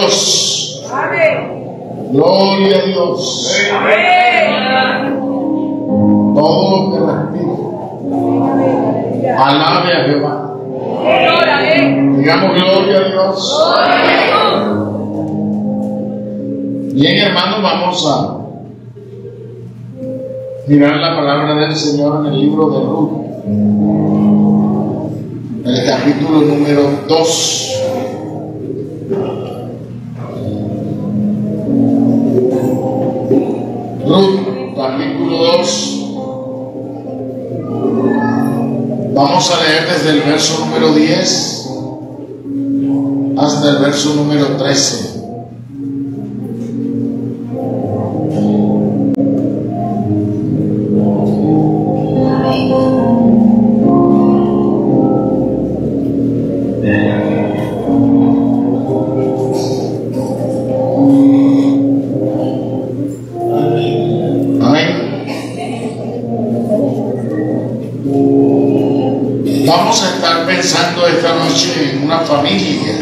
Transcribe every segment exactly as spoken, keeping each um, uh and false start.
Dios. Amén. Gloria a Dios. Amén. Todo lo que respira, alabe a Jehová. Digamos gloria a Dios. Bien, hermanos, vamos a mirar la palabra del Señor en el libro de Ruth, el capítulo número dos. Ruth, capítulo dos. Vamos a leer desde el verso número diez hasta el verso número trece. Vamos a estar pensando esta noche en una familia,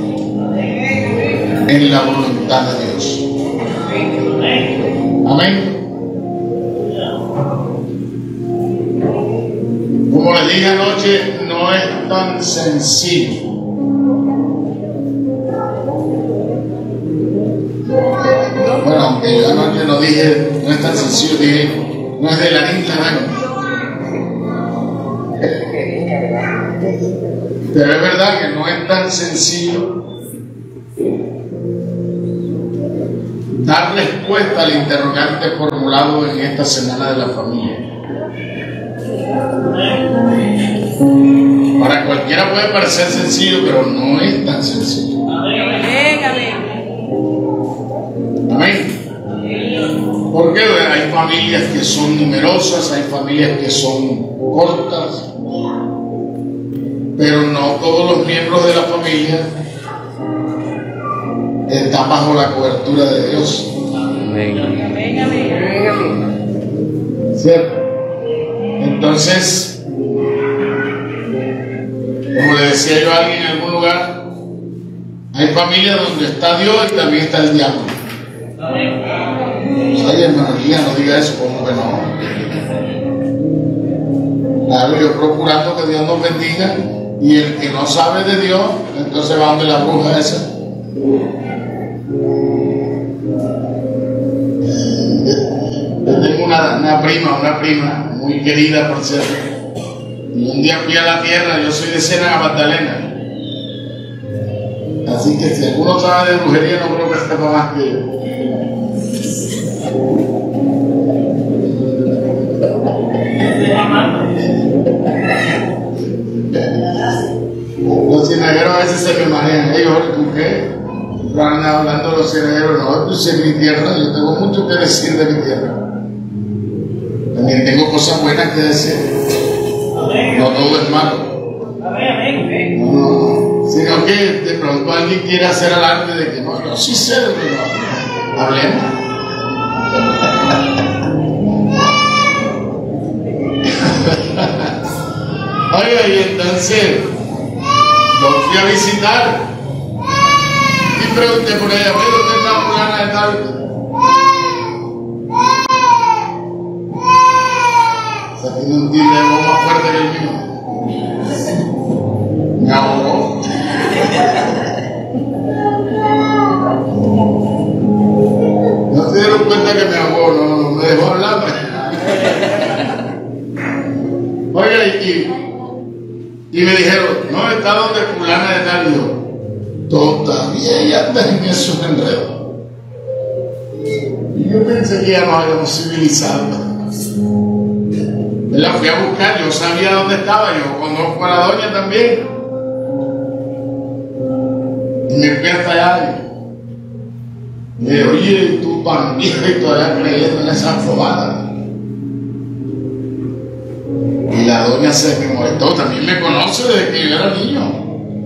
en la voluntad de Dios. Amén. Como les dije anoche, no es tan sencillo. Bueno, aunque yo anoche no dije, no es tan sencillo, dije, no es de la isla, ¿no? Pero es verdad que no es tan sencillo dar respuesta al interrogante formulado en esta semana de la familia. Para cualquiera puede parecer sencillo, pero no es tan sencillo. Amén, amén. Amén. Porque hay familias que son numerosas, hay familias que son cortas, pero no todos los miembros de la familia están bajo la cobertura de Dios. Amén. Amén, amén. ¿Cierto? Entonces, como le decía yo a alguien en algún lugar, hay familias donde está Dios y también está el diablo. Pues, ay, hermanía, no diga eso, como que no. Claro, yo procurando que Dios nos bendiga. Y el que no sabe de Dios, entonces va donde la bruja esa. Yo tengo una, una prima, una prima muy querida, por cierto. Y un día fui a la tierra, yo soy de Ciénaga Magdalena. Así que si alguno sabe de brujería, no creo que sepa más que yo. Los cienagueros a veces se me marean. Ellos, ¿tú qué? Están hablando los cienagueros. No, yo sé mi tierra, yo tengo mucho que decir de mi tierra. También tengo cosas buenas que decir. No todo es malo. No, no, sino que de pronto alguien quiere hacer alarde de que no, yo sí sé de lo que no. Hablemos. Oiga, y entonces lo fui a visitar y pregunté por ella, ¿pero dónde está fulana de tal? O sea, tiene un timbre de voz más fuerte que el mío. Me ahogó. No se dieron cuenta que me ahogó, no, no, me dejó hablar. Oiga, y, y me dijeron, no, está donde fulana de tal. Y yo, todavía ella anda en esos enredos. Y yo pensé que ya nos habíamos civilizado. Me la fui a buscar, yo sabía dónde estaba, yo conozco a la doña también. Y me fui hasta allá. Y me dije, oye, tú tan vieja y todavía creyendo en esa afobada. Y la doña se me molestó, también me conoce desde que yo era niño.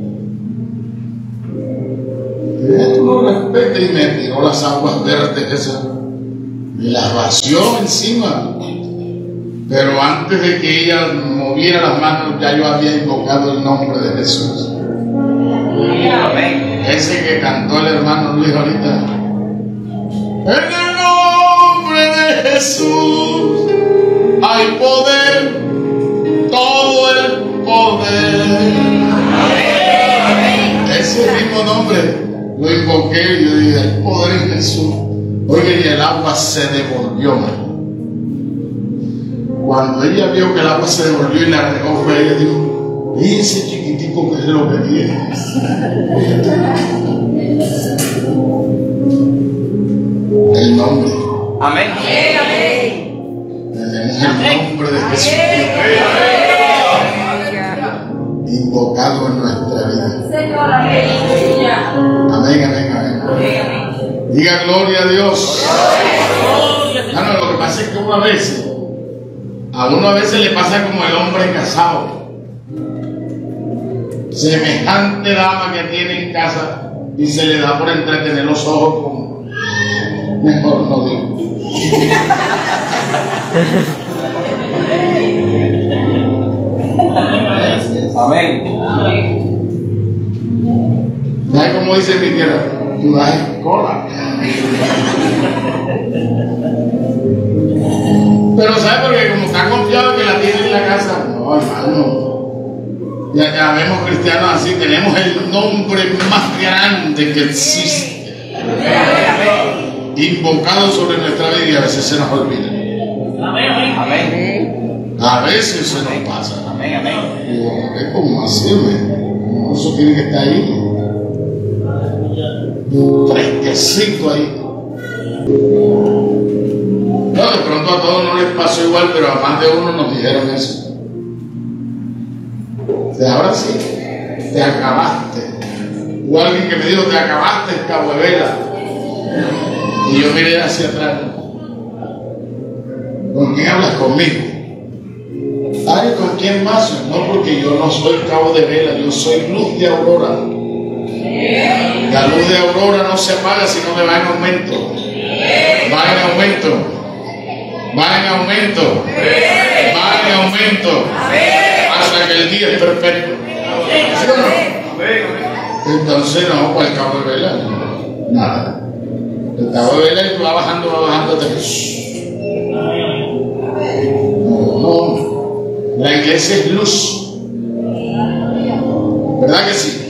Y tú no respetas, y me tiró las aguas verdes esas. Me las vació encima. Pero antes de que ella moviera las manos, ya yo había invocado el nombre de Jesús. Amén. Ese que cantó el hermano Luis ahorita. En el nombre de Jesús hay poder, todo el poder. Ese mismo nombre lo invoqué y yo dije, el poder en Jesús. Oye, y el agua se devolvió, man. Cuando ella vio que el agua se devolvió y la regó, fue ella dijo, y ese chiquitico que es lo que tiene. El nombre. Amén. Tenemos el nombre de Jesús invocado en nuestra vida. Amén, amén, amén. Diga gloria a Dios. No, no, lo que pasa es que una vez, a uno a veces le pasa como el hombre casado. Semejante dama que tiene en casa y se le da por entretener los ojos con... Mejor no digo. Amén. ¿Sabes cómo dice mi tierra? Tú das cola. Pero ¿sabes por qué? Como está confiado que la tiene en la casa. No, hermano. Ya, ya vemos cristianos así. Tenemos el nombre más grande que existe, invocado sobre nuestra vida, y a veces se nos olvida. Amén. A veces se nos pasa. Amén, amén. Es como así, ¿me? Eso tiene que estar ahí. Fresquecito ahí. No, de pronto a todos no les pasó igual, pero a más de uno nos dijeron eso. De ahora sí, te acabaste. Hubo alguien que me dijo, te acabaste, Cabo de Vela. Y yo miré hacia atrás. ¿Con quién hablas? Conmigo. Ay, ¿con quién más? No, porque yo no soy Cabo de Vela, yo soy luz de aurora. La luz de aurora no se apaga, sino que va en aumento. Va en aumento. Va en aumento. Va en aumento. Hasta que el día es perfecto. ¿Sí o no? Entonces no, para el Cabo de Vela, nada. El Cabo de Vela va bajando, va bajando hasta que... No, no. La iglesia es luz. ¿Verdad que sí?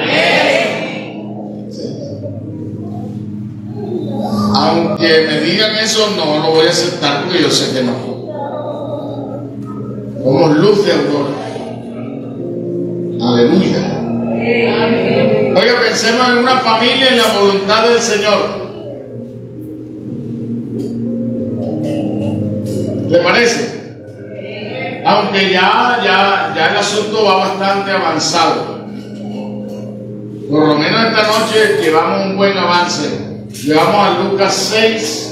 Aunque me digan eso, no lo voy a aceptar porque yo sé que no. Somos luz de aurora. Aleluya. Oiga, pensemos en una familia en la voluntad del Señor. ¿Le parece? Aunque ya, ya, ya el asunto va bastante avanzado. Por lo menos esta noche llevamos un buen avance. Llegamos a Lucas seis,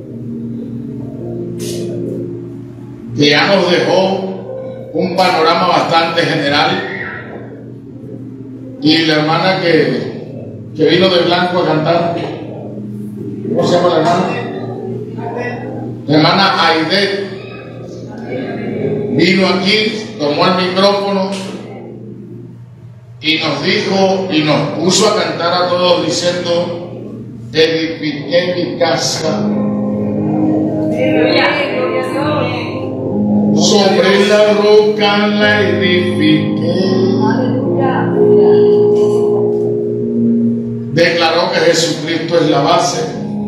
que ya nos dejó un panorama bastante general. Y la hermana que, que vino de blanco a cantar, ¿cómo se llama la hermana? La hermana Aide vino aquí, tomó el micrófono y nos dijo y nos puso a cantar a todos diciendo: edifiqué mi casa sobre la roca, la edifiqué. Declaró que Jesucristo es la base.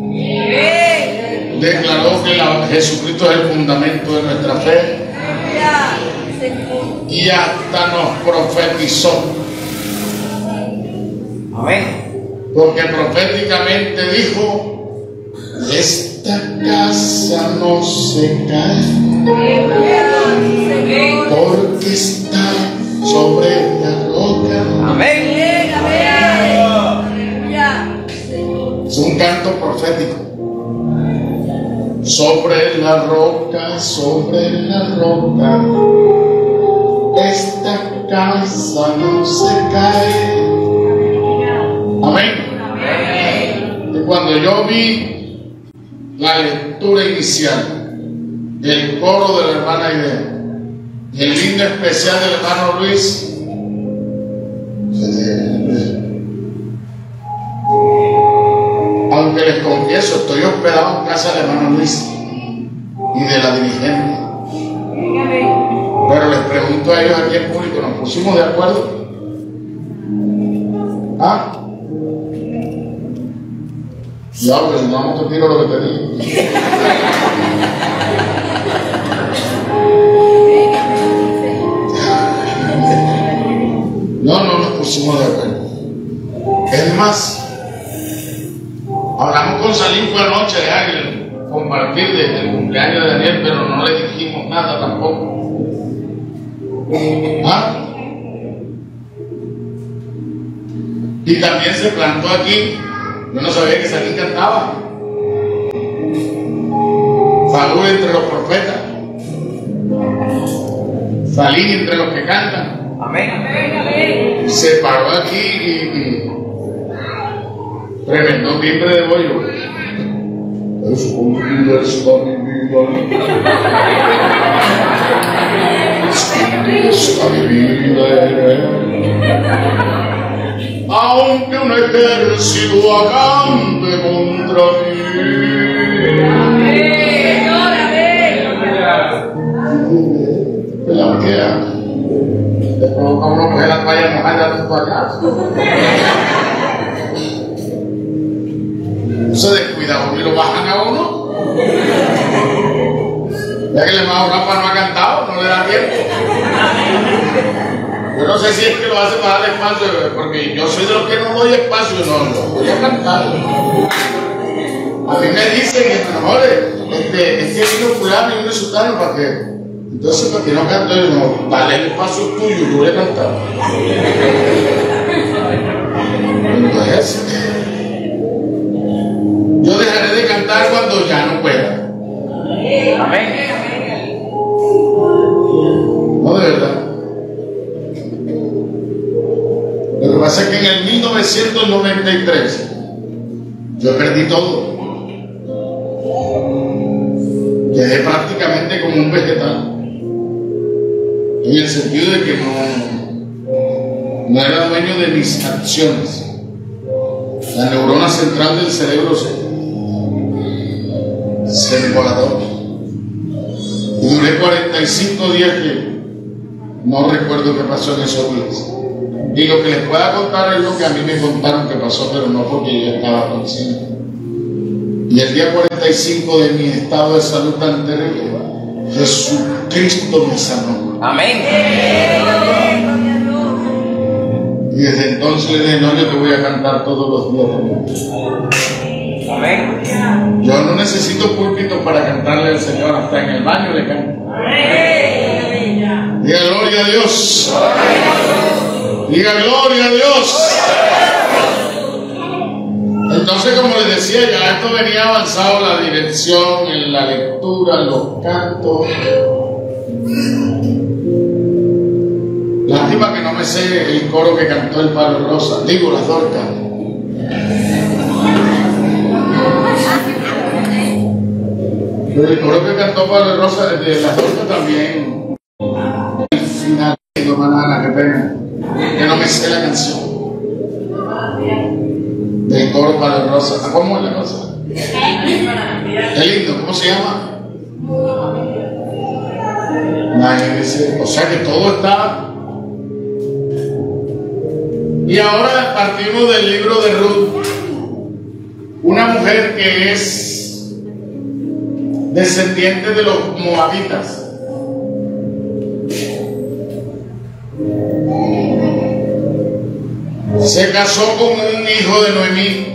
Declaró que la, Jesucristo es el fundamento de nuestra fe. Y hasta nos profetizó. Amén. Porque proféticamente dijo: esta casa no se cae, porque está sobre la roca. Amén. Es un canto profético. Sobre la roca, sobre la roca, esta casa no se cae. Amén. Y cuando yo vi la lectura inicial del coro de la hermana Idea y el lindo especial del hermano Luis, Aunque les confieso, estoy hospedado en casa del hermano Luis y de la dirigente. Pero les pregunto a ellos aquí en público, ¿nos pusimos de acuerdo? ¿Ah? Ya, pero si no, te tiro lo que te digo. No, no nos pusimos de acuerdo. Es más, hablamos con Salim fue anoche de Águila, compartir del cumpleaños de Daniel, pero no le dijimos nada tampoco. ¿Ah? Y también se plantó aquí. Yo no sabía que Salim cantaba. Saúl entre los profetas. Salim entre los que cantan. Amén. Se paró aquí y, y tremendo timbre de bollo. Escondida está mi vida. Escondida está mi vida. Aunque un ejército acampe contra mí. Amén. Que la queda. Te provoca uno coger la toalla mojada de tu toalla. Se descuida uno y lo bajan a uno. Ya que le más Rafa no ha cantado, no le da tiempo. Yo no sé si es que lo hace para darle espacio, porque yo soy de los que no doy espacio, no, no voy a cantar. A mí me dicen que mejor este, es que vino fulano y vino sultano para que. Entonces, para que no canto, yo no, dale el espacio tuyo, yo voy a cantar. Entonces, yo dejaré de cantar cuando ya no pueda. Amén. No, de verdad. Lo que pasa es que en el mil novecientos noventa y tres yo perdí todo. Quedé prácticamente como un vegetal. En el sentido de que no, no era dueño de mis acciones. La neurona central del cerebro se, se embolató. Y duré cuarenta y cinco días que no recuerdo qué pasó en esos días. Y lo que les pueda contar es lo que a mí me contaron que pasó, pero no porque yo estaba consciente. Y el día cuarenta y cinco de mi estado de salud tan terrible, Jesucristo me sanó. Amén. Y desde entonces le dije, no, yo te voy a cantar todos los días también. Amén. Yo no necesito púlpito para cantarle al Señor, hasta en el baño le canto. Diga gloria a Dios. Diga gloria a Dios. Entonces, como les decía, ya esto venía avanzado, la dirección, en la lectura, los cantos. Lástima que no me sé el coro que cantó el Padre Rosa, digo las Dorcas. Pero el coro que cantó Padre Rosa de las Dorcas también. El final, hermana, que pena, que no me sé la canción. Del coro Padre Rosa. ¿Cómo es la cosa? Qué lindo, ¿cómo se llama? Nadie dice, o sea que todo está. Y ahora partimos del libro de Ruth, una mujer que es descendiente de los moabitas. Se casó con un hijo de Noemí.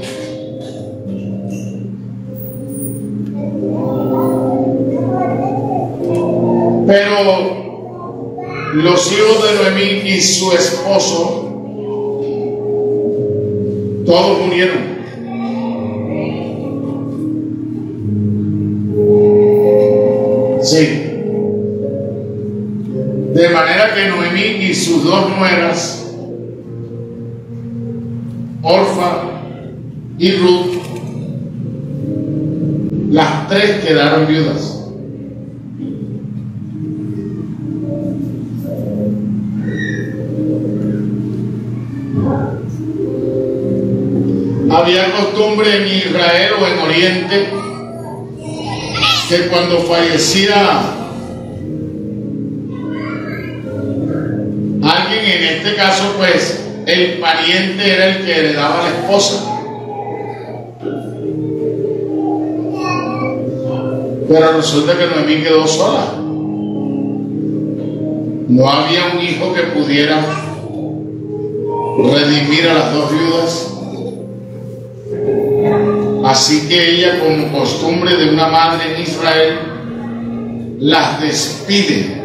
Pero los hijos de Noemí y su esposo todos murieron. Sí. De manera que Noemí y sus dos nueras, Orfa y Ruth, las tres quedaron viudas. Había costumbre en Israel o en Oriente que cuando fallecía alguien, en este caso pues el pariente era el que heredaba a la esposa. Pero resulta que Noemí quedó sola. No había un hijo que pudiera redimir a las dos viudas. Así que ella, como costumbre de una madre en Israel, las despide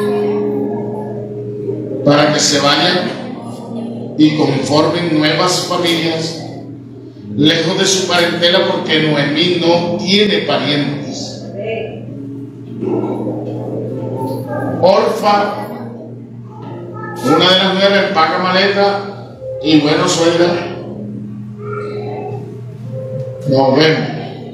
para que se vayan y conformen nuevas familias lejos de su parentela, porque Noemí no tiene parientes. Orfa, una de las nueve, empaca maleta y bueno, suegra, nos vemos.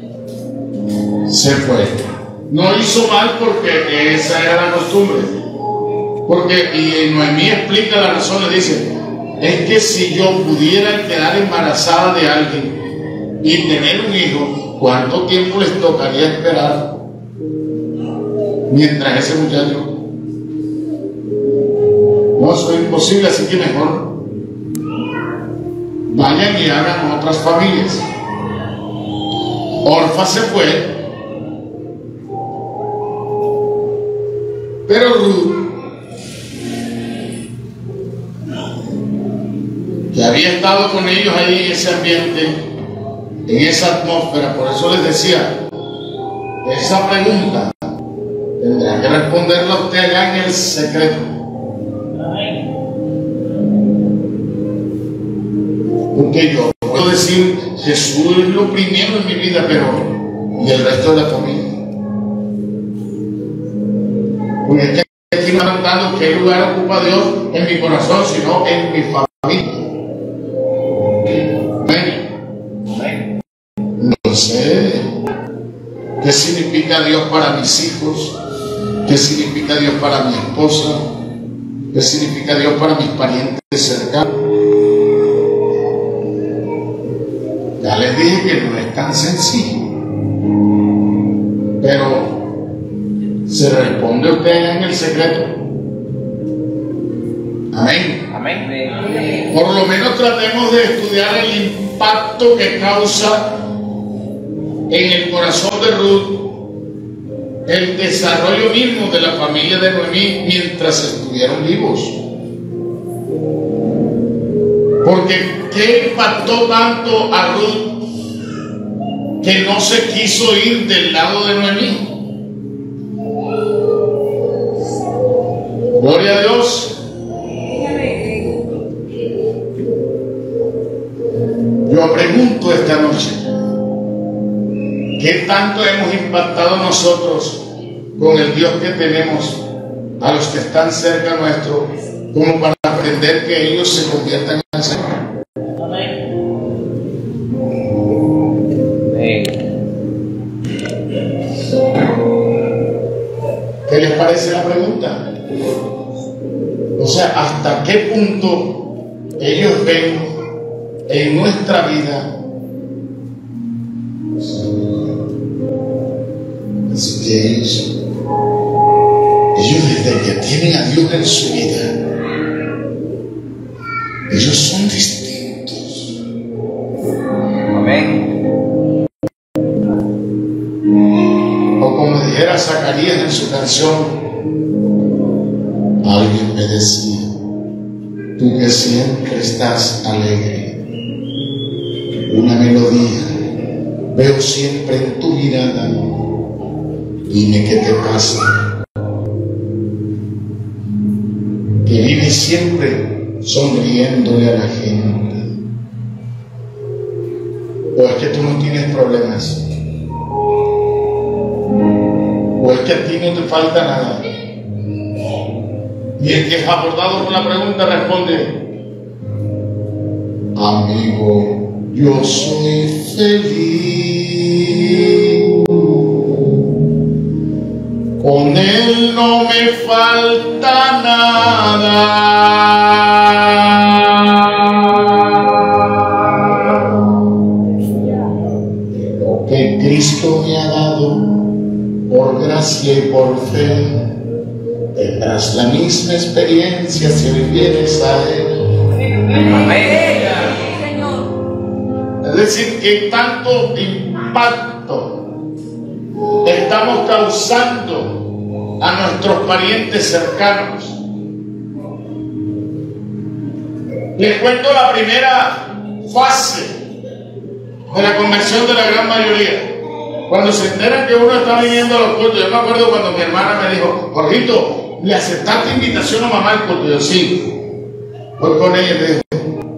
Se fue. No hizo mal porque esa era la costumbre. Porque, y Noemí explica la razón, le dice, es que si yo pudiera quedar embarazada de alguien y tener un hijo, ¿cuánto tiempo les tocaría esperar mientras ese muchacho? No, eso es imposible, así que mejor vayan y hagan otras familias. Orfa se fue, pero Ruth, que había estado con ellos ahí en ese ambiente, en esa atmósfera, por eso les decía, esa pregunta tendrá que responderla usted allá en el secreto. Porque yo puedo decir, Jesús es lo primero en mi vida, pero ¿y el resto de la familia? Porque es que aquí me están dando qué lugar ocupa Dios en mi corazón, sino en mi familia. Amén. No sé qué significa Dios para mis hijos, qué significa Dios para mi esposa, qué significa Dios para mis parientes cercanos. Ya les dije que no es tan sencillo, pero se responde usted en el secreto. Amén. Amén. Por lo menos tratemos de estudiar el impacto que causa en el corazón de Ruth el desarrollo mismo de la familia de Noemí mientras estuvieron vivos. Porque ¿qué impactó tanto a Ruth que no se quiso ir del lado de Noemí? Gloria a Dios. Yo pregunto esta noche, ¿qué tanto hemos impactado nosotros con el Dios que tenemos a los que están cerca nuestro, como para aprender que ellos se conviertan en el Señor? ¿Qué les parece la pregunta? O sea, ¿hasta qué punto ellos ven en nuestra vida? Así que ellos, ellos desde que tienen a Dios en su vida, ellos son distintos. Amén. O como dijera Zacarías en su canción, alguien me decía, tú que siempre estás alegre, una melodía veo siempre en tu mirada, dime qué te pasa, que vives siempre sonriéndole a la gente. O es que tú no tienes problemas, o es que a ti no te falta nada. Y el que es abordado por la pregunta responde, amigo, yo soy feliz, con él no me falta nada. por gracia y por fe, tendrás la misma experiencia si hoy vienes a Él. Amén. Es decir, que tanto impacto estamos causando a nuestros parientes cercanos. Les cuento la primera fase de la conversión de la gran mayoría. Cuando se enteran que uno está viniendo a los cultos. Yo me acuerdo cuando mi hermana me dijo: Jorgito, ¿le aceptaste invitación a mamá al culto? Yo: sí. Voy con ella y le digo: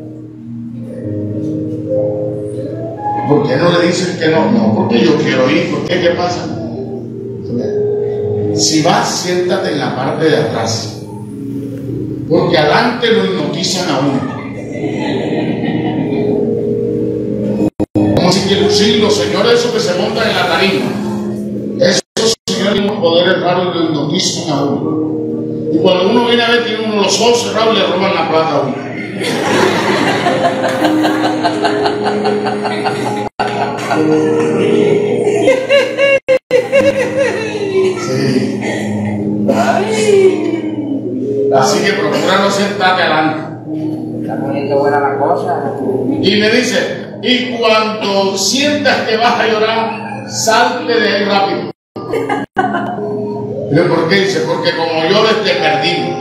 ¿por qué no le dicen que no? No, porque yo quiero ir. ¿Por qué? ¿Qué pasa? Si vas, siéntate en la parte de atrás, porque adelante lo hipnotizan a uno. Como si que sí, los señores esos que se montan en la tarima, esos señores con poderes raros lo hipnotizan a uno. Y cuando uno viene a ver, tiene uno los ojos cerrados y le roban la plata a uno. Sí. Así que procura no sentarte adelante. Está poniendo buena la cosa. Y me dice: y cuando sientas que vas a llorar, salte de ahí rápido. ¿Pero por qué? Dice: porque como llores te perdí.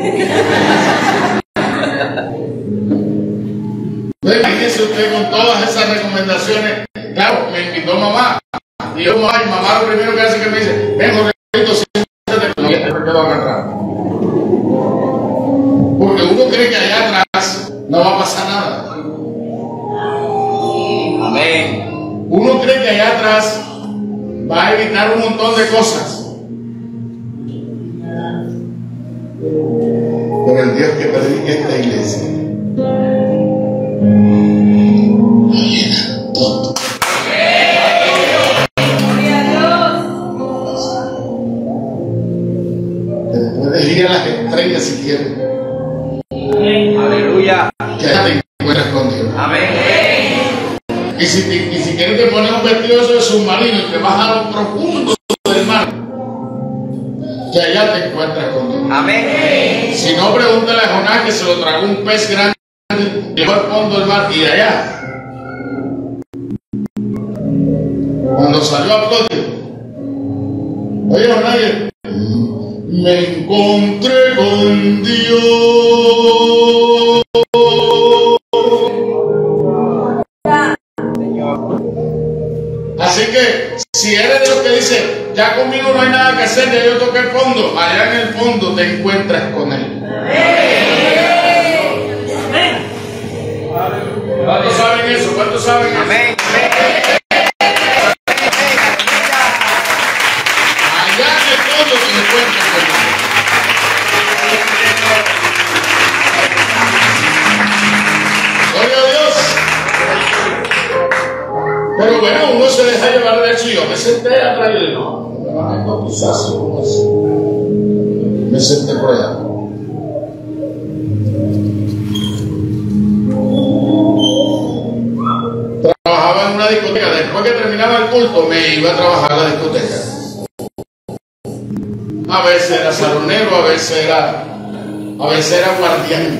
Imagínese usted con todas esas recomendaciones. Claro, me invitó mamá. Y yo, mamá, y mamá lo primero que hace es que me dice: ven, Jorgito, siéntate con ella, te quedo acá atrás. Porque uno cree que allá atrás no va a pasar nada. Amén. Uno cree que allá atrás va a evitar un montón de cosas. Pero el Dios que predica esta iglesia lo llena todo. Te puedes ir a las estrellas si quieres. Aleluya. Que allá te encuentras con Dios. Amén. Y si, te, y si quieres te pones un vestido de submarino y te vas a lo profundo del mar, que allá te encuentras con Dios. Amén. Si no, pregúntale a Jonás, que se lo tragó un pez grande, llegó al fondo del mar y de allá. Cuando salió a flote, oye Jonás, me encontré con Dios. Así que si eres de los que dice: ya conmigo no hay nada que hacer, ya yo toqué el fondo, allá en el fondo te encuentras con Él. ¿Cuántos saben eso? ¿Cuántos saben eso? Amén. Allá en el fondo te encuentras con Él. Gloria a Dios. Pero bueno, uno se deja llevar de eso. Yo me senté atrás y no, me van a hipnotizar, ¿cómo así? Me senté por allá. Trabajaba en una discoteca. Después que terminaba el culto, me iba a trabajar a la discoteca. A veces era salonero, a veces era, a veces era guardián.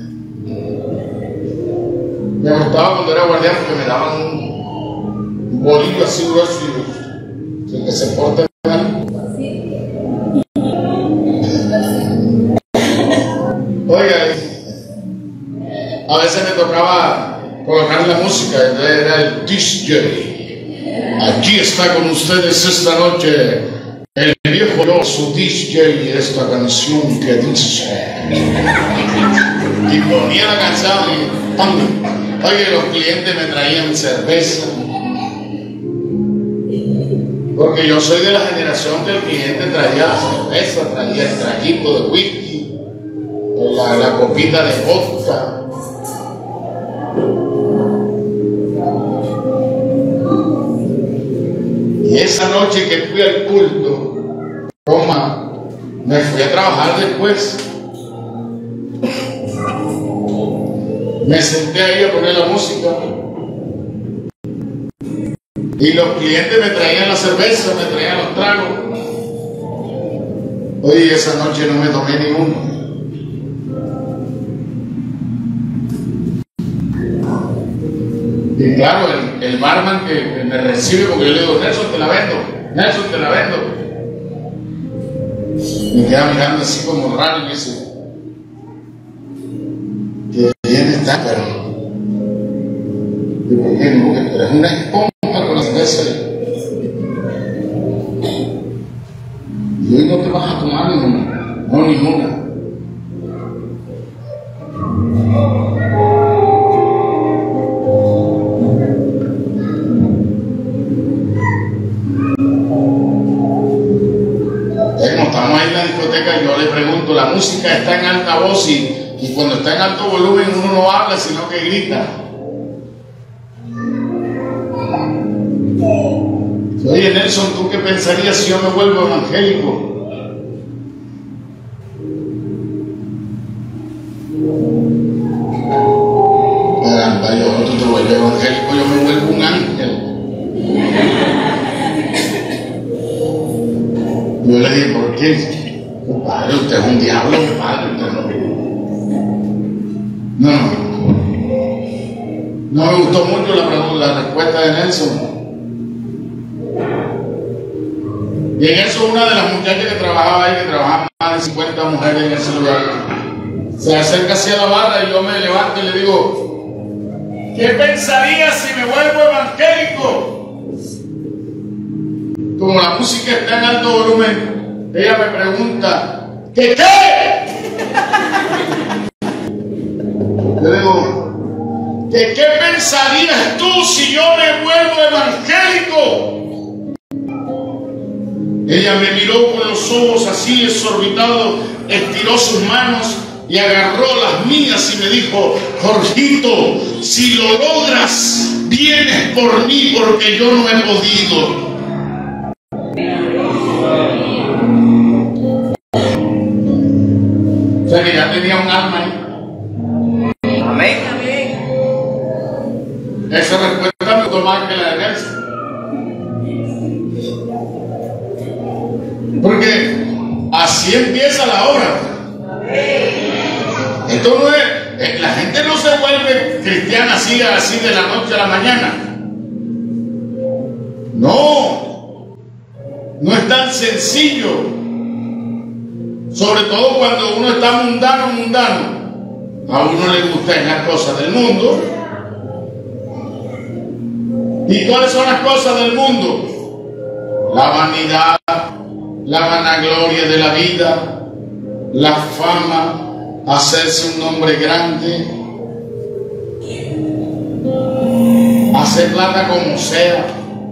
Me gustaba cuando era guardián porque me daban un bolillo así grueso y el que se porte mal. Oiga, a veces me tocaba colocar la música, entonces era el D J. Aquí está con ustedes esta noche el viejo yo, su D J, esta canción que dice. Y ponía la canción y ¡pam! Oye, los clientes me traían cerveza. Porque yo soy de la generación que el cliente traía la cerveza, traía el traguito de whisky, la, la copita de vodka. Y esa noche que fui al culto, toma, me fui a trabajar después. Me senté ahí a poner la música. Y los clientes me traían la cerveza, me traían los tragos. Oye, esa noche no me tomé ni uno. Y claro, el, el barman que, que me recibe, porque yo le digo, Nelson, te la vendo, Nelson, te la vendo. Me queda mirando así como raro y me dice, que bien está, pero... Digo, ¿por qué no? Porque es una esponja con la cerveza. Y hoy no te vas a tomar ninguna, no ninguna. Estamos ahí en la discoteca y yo le pregunto, la música está en alta voz y, y cuando está en alto volumen uno no habla sino que grita. Oye Nelson, ¿tú qué pensarías si yo me vuelvo evangélico? Caramba, yo no te vuelvo evangélico, yo me vuelvo un ángel. Yo le dije, ¿por qué? Padre, usted es un diablo, mi padre, usted no. No, no. No me gustó mucho la, la respuesta de Nelson. Y en eso una de las muchachas que trabajaba ahí, que trabajaba más de cincuenta mujeres en ese lugar, se acerca hacia la barra y yo me levanto y le digo, ¿qué pensaría si me vuelvo evangélico? Como la música está en alto volumen, ella me pregunta, ¿qué qué? Yo digo, ¿de qué pensarías tú si yo me vuelvo evangélico? Ella me miró con los ojos así exorbitados, estiró sus manos y agarró las mías y me dijo, Jorgito, si lo logras, vienes por mí porque yo no he podido. O sea que ya tenía un alma ahí. Amén. Esa respuesta me gustó más que la de Nelson. Porque así empieza la obra. Esto no es, la gente no se vuelve cristiana así, así de la noche a la mañana. No, no es tan sencillo. Sobre todo cuando uno está mundano, mundano. A uno le gustan las cosas del mundo. ¿Y cuáles son las cosas del mundo? La vanidad, la vanagloria de la vida, la fama, hacerse un hombre grande, hacer plata como sea.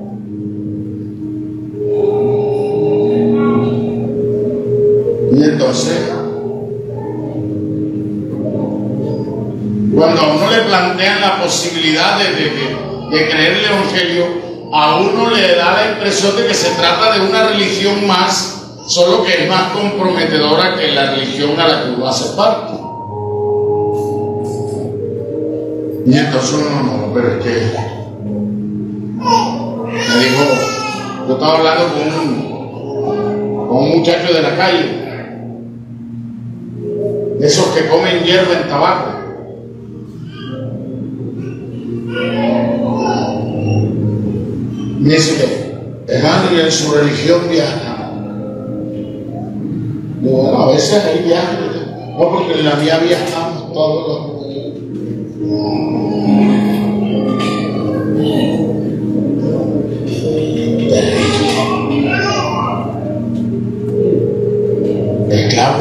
Y entonces, cuando a uno le plantean la posibilidad de, de, de, de creer el Evangelio, a uno le da la impresión de que se trata de una religión más, solo que es más comprometedora que la religión a la que uno hace parte. Y entonces uno, no, pero es que me dijo, yo estaba hablando con un, con un muchacho de la calle, de esos que comen hierba en tabaco. Y dice, hermano, y en su religión viaja. Digo, bueno, a veces hay viajes, no, porque en la mía viajamos todos los esclavo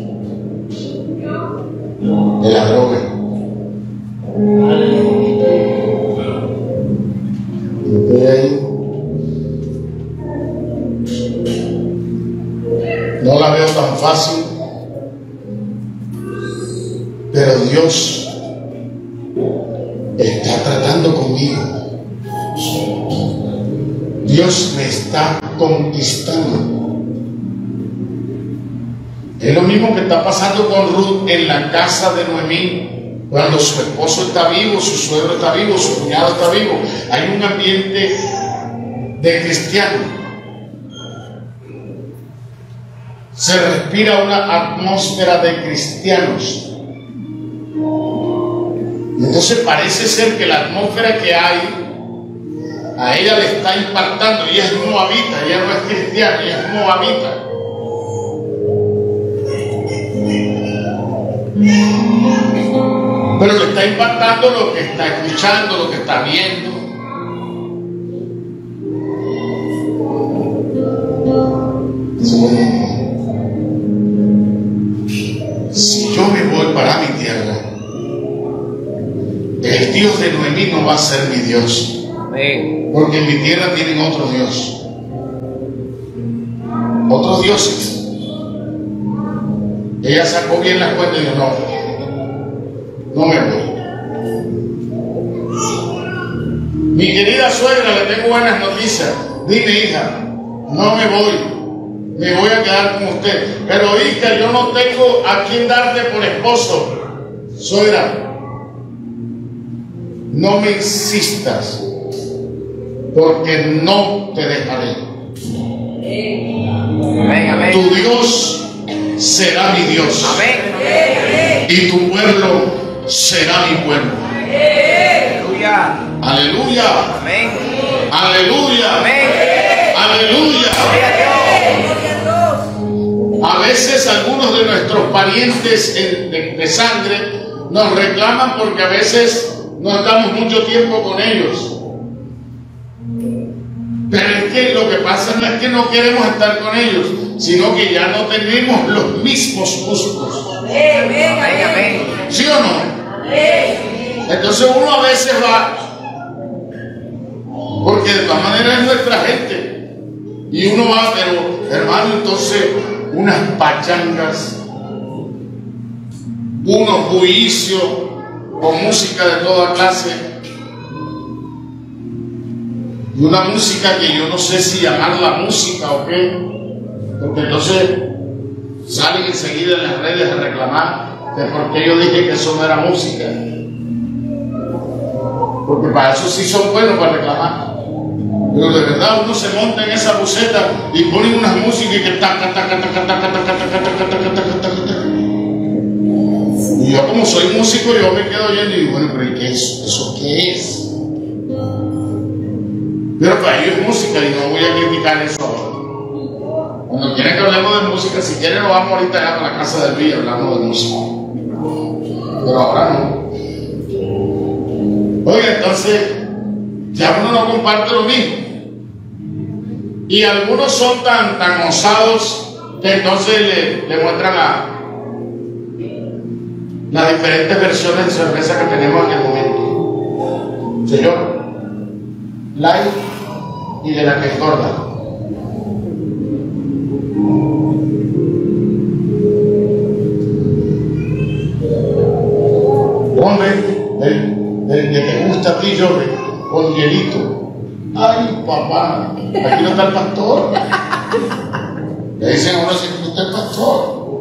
de la droga. Y estoy ahí. No la veo tan fácil, pero Dios está tratando conmigo. Dios me está conquistando. Es lo mismo que está pasando con Ruth en la casa de Noemí, cuando su esposo está vivo, su suegro está vivo, su cuñado está vivo. Hay un ambiente de cristiano. Se respira una atmósfera de cristianos. Y entonces parece ser que la atmósfera que hay a ella le está impactando. Ella es moabita, ella no es cristiana, ella es moabita. Pero le está impactando lo que está escuchando, lo que está viendo. Si yo me voy para mi tierra, el Dios de Noemí no va a ser mi Dios. Amén. Porque en mi tierra tienen otro Dios. Otros dioses. Ella sacó bien la cuenta y dijo, no, no me voy. Mi querida suegra, le tengo buenas noticias. Dime, hija, no me voy. Me voy a quedar con usted. Pero hija, yo no tengo a quien darte por esposo. Suegra, no me insistas, porque no te dejaré. Amén, amén. Tu Dios será mi Dios. Amén. Y tu pueblo será mi pueblo. Aleluya. Aleluya. Amén. Aleluya. Amén. Aleluya. Gloria a Dios. A veces algunos de nuestros parientes de, de sangre nos reclaman porque a veces no estamos mucho tiempo con ellos. Pero es que lo que pasa no es que no queremos estar con ellos, sino que ya no tenemos los mismos gustos. Amén, amén. ¿Sí o no? Entonces uno a veces va, porque de todas maneras es nuestra gente, y uno va, pero hermano, entonces unas pachangas, unos juicios con música de toda clase, y una música que yo no sé si llamarla música o qué, porque entonces salen enseguida en las redes a reclamar de por qué yo dije que eso no era música, porque para eso sí son buenos para reclamar. Pero de verdad uno se monta en esa buceta y ponen unas músicas que taca, taca, taca, taca, taca, taca, taca, taca, taca, taca, taca. Y yo como soy músico, yo me quedo oyendo y digo, bueno, pero ¿y qué es? ¿Eso qué es? Pero para ellos es música y no voy a criticar eso ahora. Cuando quieren que hablemos de música, si quieren nos vamos ahorita allá a la casa del Villa, hablamos de música. Pero ahora no. Oiga, entonces, ya uno no comparte lo mismo. Y algunos son tan, tan osados que entonces le, le muestran la, las diferentes versiones de cerveza que tenemos en el momento. Señor, light y de la que engorda. Hombre, el, el que te gusta a ti, yo con hielito. Ay, papá, aquí no está el pastor. Le dicen ahora si no está el pastor.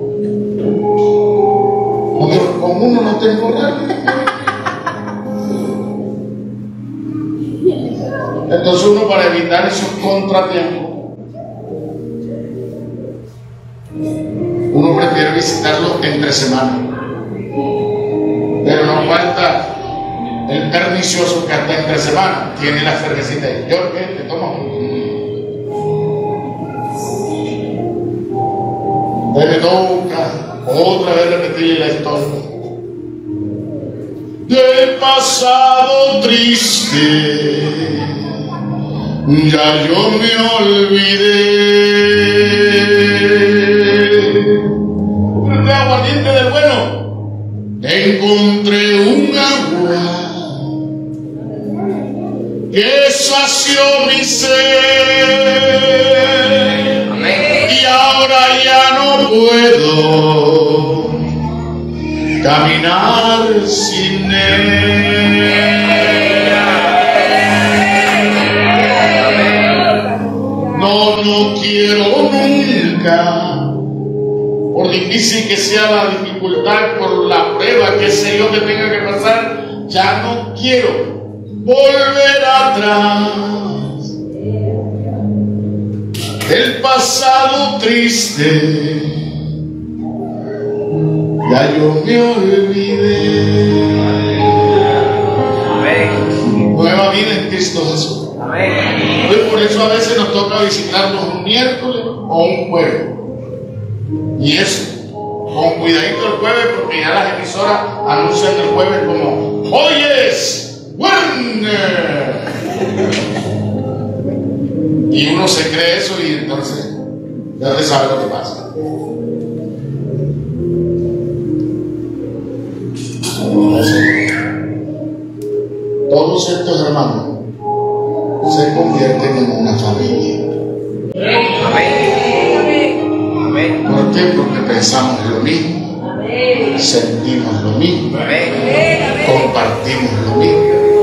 Con, con uno no tengo nada. Entonces uno, para evitar esos contratiempos, uno prefiere visitarlo entre semana. Pero no falta el pernicioso que hasta entre semana tiene la cervecita y yo que te tomo. Me toca otra vez repetirle la historia del pasado triste. Ya yo me olvidé. Un aguardiente del bueno. Encontré un agua que sació mi sed. Amén. Y ahora ya no puedo caminar sin ella. No, no quiero nunca, por difícil que sea la dificultad, por la prueba, que sé yo que tenga que pasar, ya no quiero volver atrás. El pasado triste ya yo me olvidé. Amén. Nueva vida en Cristo Jesús. Amén. Hoy por eso a veces nos toca visitarnos un miércoles o un jueves. Y eso, con cuidadito el jueves, porque ya las emisoras anuncian el jueves como hoy es Warner. Y uno se cree eso y entonces ya usted sabe lo que pasa. Todos estos hermanos se convierten en una familia. Amén. Amén. ¿Por qué? Porque pensamos lo mismo, sentimos lo mismo, compartimos lo mismo.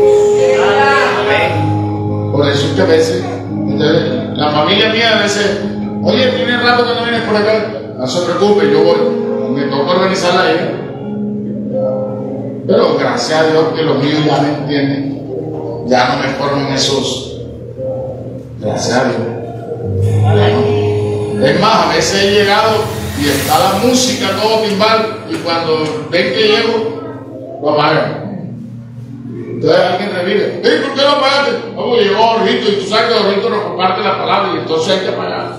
Amén. Por eso es que a veces, entonces, la familia mía a veces, oye, tiene rato que no vienes por acá, no se preocupe, yo voy, me toca organizarla ahí. Pero gracias a Dios que los míos ya me entienden, ya no me forman esos, gracias a Dios. Ya no. Es más, a veces he llegado y está la música, todo timbal, y cuando ven que llego, lo apagan. Entonces alguien revive, ¿y por qué lo apagaste? No, llegó Jorgito y tú sabes que Jorgito nos comparte la palabra y entonces hay que apagar.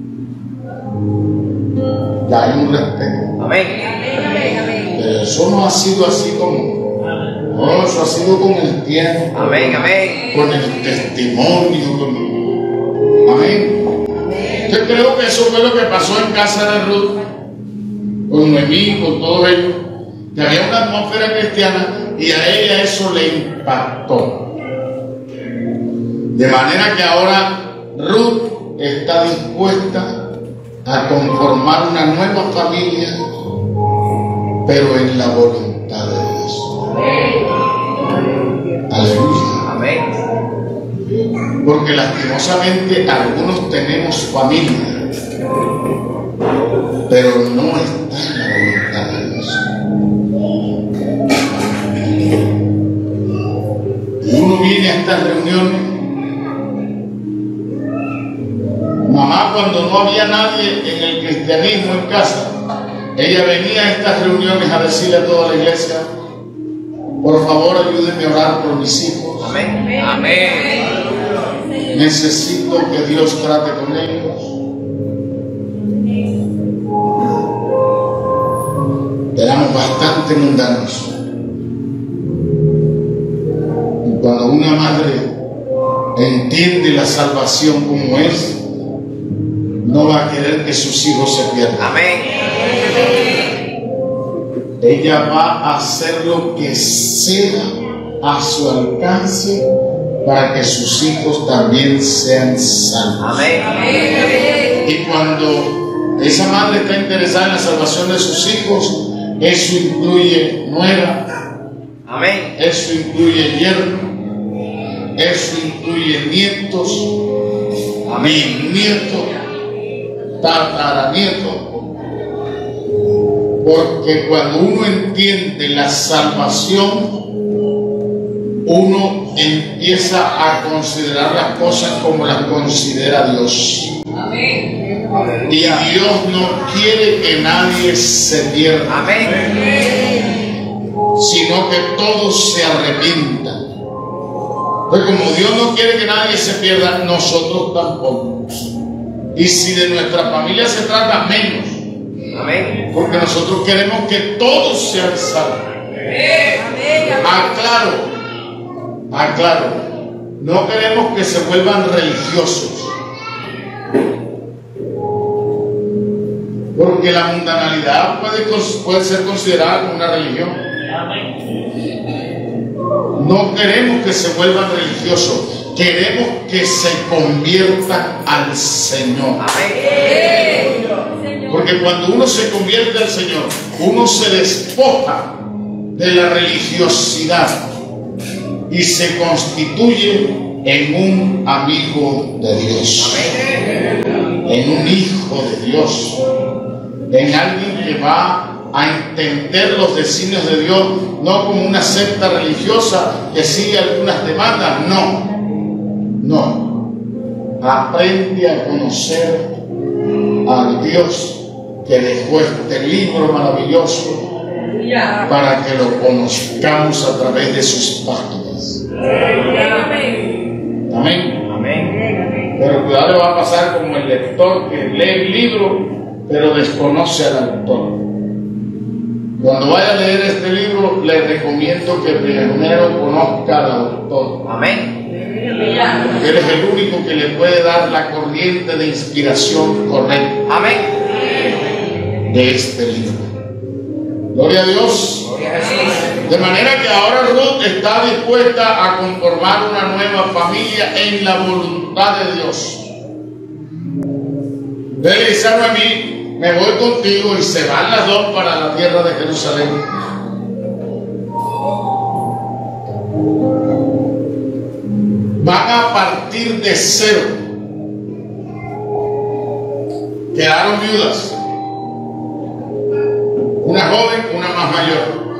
Ya hay un respeto. Amén. Pero eso no ha sido así como, no, eso ha sido con el tiempo. Amén. Amén. Con el testimonio, con... amén. Yo creo que eso fue lo que pasó en casa de Ruth, con Noemí, con todos ellos, que había una atmósfera cristiana y a ella eso le impactó. De manera que ahora Ruth está dispuesta a conformar una nueva familia, pero en la voluntad de Dios. Aleluya. Amén. Porque lastimosamente algunos tenemos familia, pero no está en la voluntad de Dios. Y uno viene a estas reuniones. Mamá, cuando no había nadie en el cristianismo en casa, ella venía a estas reuniones a decirle a toda la iglesia: por favor, ayúdenme a orar por mis hijos. Amén. Amén. Necesito que Dios trate con ellos. Éramos bastante mundanos. Y cuando una madre entiende la salvación como es, no va a querer que sus hijos se pierdan. Amén. Ella va a hacer lo que sea a su alcance para que sus hijos también sean salvos. Amén. Y cuando esa madre está interesada en la salvación de sus hijos, eso incluye nuera, Amén. eso incluye yerno, eso incluye nietos, bisnietos, tataranietos. Porque cuando uno entiende la salvación, uno empieza a considerar las cosas como las considera Dios. Amén. Y Dios no quiere que nadie se pierda. Amén. Sino que todos se arrepientan. Pues como Dios no quiere que nadie se pierda, nosotros tampoco. Y si de nuestra familia se trata, menos. Amén. Porque nosotros queremos que todos sean salvos. Aclaro. Aclaro, no queremos que se vuelvan religiosos, porque la mundanalidad puede, puede ser considerada como una religión. No queremos que se vuelvan religiosos, queremos que se conviertan al Señor. Porque cuando uno se convierte al Señor, uno se despoja de la religiosidad y se constituye en un amigo de Dios, en un hijo de Dios, en alguien que va a entender los designios de Dios, no como una secta religiosa que sigue algunas demandas, no, no, aprende a conocer al Dios que dejó este libro maravilloso para que lo conozcamos a través de sus páginas. Amén. Amén. Pero cuidado, le va a pasar como el lector que lee el libro pero desconoce al autor. Cuando vaya a leer este libro, le recomiendo que primero conozca al autor. Amén. Porque él es el único que le puede dar la corriente de inspiración correcta. Amén. De este libro. Gloria a Dios. Gloria a Jesús. De manera que ahora Ruth está dispuesta a conformar una nueva familia en la voluntad de Dios. Él dice a mí, me voy contigo, y se van las dos para la tierra de Jerusalén. Van a partir de cero. Quedaron viudas. Una joven, una más mayor.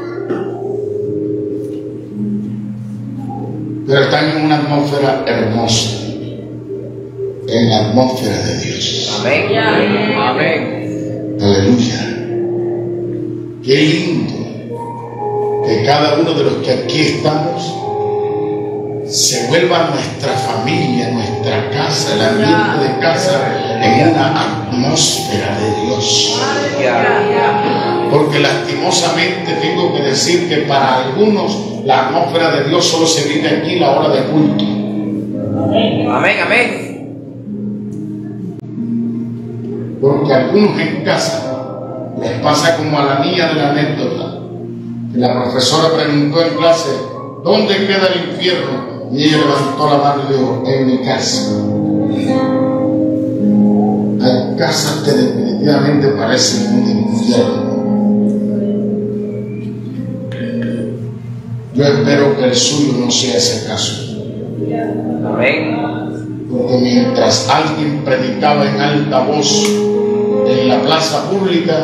Pero están en una atmósfera hermosa. En la atmósfera de Dios. Amén. Amén. Aleluya. Qué lindo que cada uno de los que aquí estamos se vuelva nuestra familia, nuestra casa, el ambiente de casa, en una atmósfera de Dios. Porque lastimosamente tengo que decir que para algunos la atmósfera de Dios solo se vive aquí en la hora de culto. Amén, amén. Porque a algunos en casa les pasa como a la niña de la anécdota, que la profesora preguntó en clase, ¿dónde queda el infierno? Y ella levantó la mano y dijo, en mi casa. Hay casas que definitivamente parecen un infierno. Yo espero que el suyo no sea ese caso. Amén. Porque mientras alguien predicaba en alta voz en la plaza pública,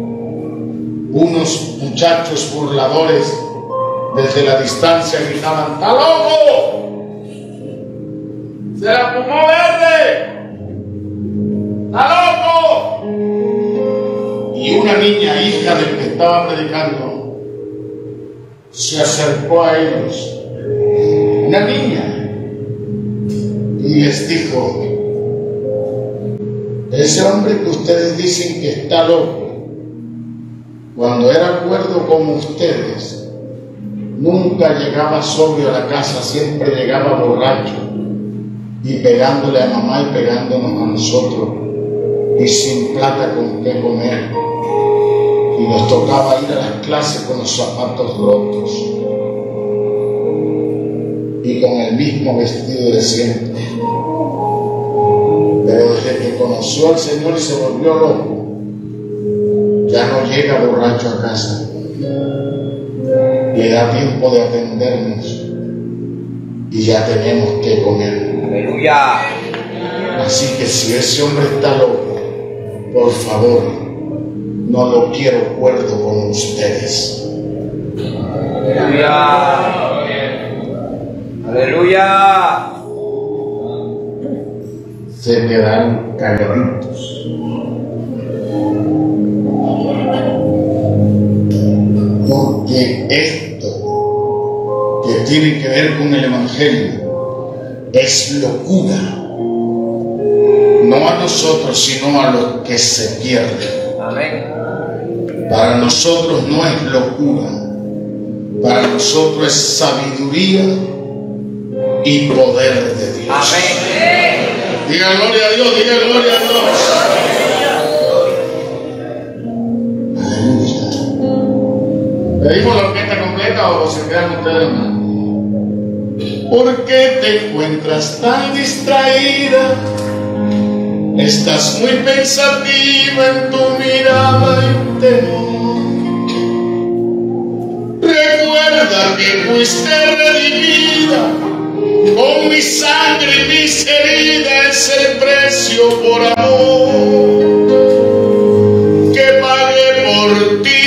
unos muchachos burladores desde la distancia gritaban, ¡está loco! ¡Se la fumó verde! ¡Está loco! Y una niña, hija del que estaba predicando, se acercó a ellos, una niña, y les dijo, ese hombre que ustedes dicen que está loco, cuando era cuerdo como ustedes, nunca llegaba sobrio a la casa, siempre llegaba borracho y pegándole a mamá y pegándonos a nosotros y sin plata con qué comer, y nos tocaba ir a las clases con los zapatos rotos y con el mismo vestido de siempre. Pero desde que conoció al Señor y se volvió loco, ya no llega borracho a casa. Le da tiempo de atendernos y ya tenemos que comer. Aleluya. Así que si ese hombre está loco, por favor, no lo quiero cuerdo con ustedes. Aleluya. Aleluya. Se quedaron calladitos. Porque esto que tiene que ver con el Evangelio es locura, no a nosotros, sino a los que se pierden. Amén. Para nosotros no es locura, para nosotros es sabiduría y poder de Dios. Amén. Diga gloria a Dios, diga gloria a Dios. ¿Pedimos la orquesta completa o se quedan ustedes, hermano? ¿Por qué te encuentras tan distraída? Estás muy pensativa en tu mirada y temor. Recuerda que fuiste redimida con mi sangre y mis heridas, el precio por amor que pagué por ti.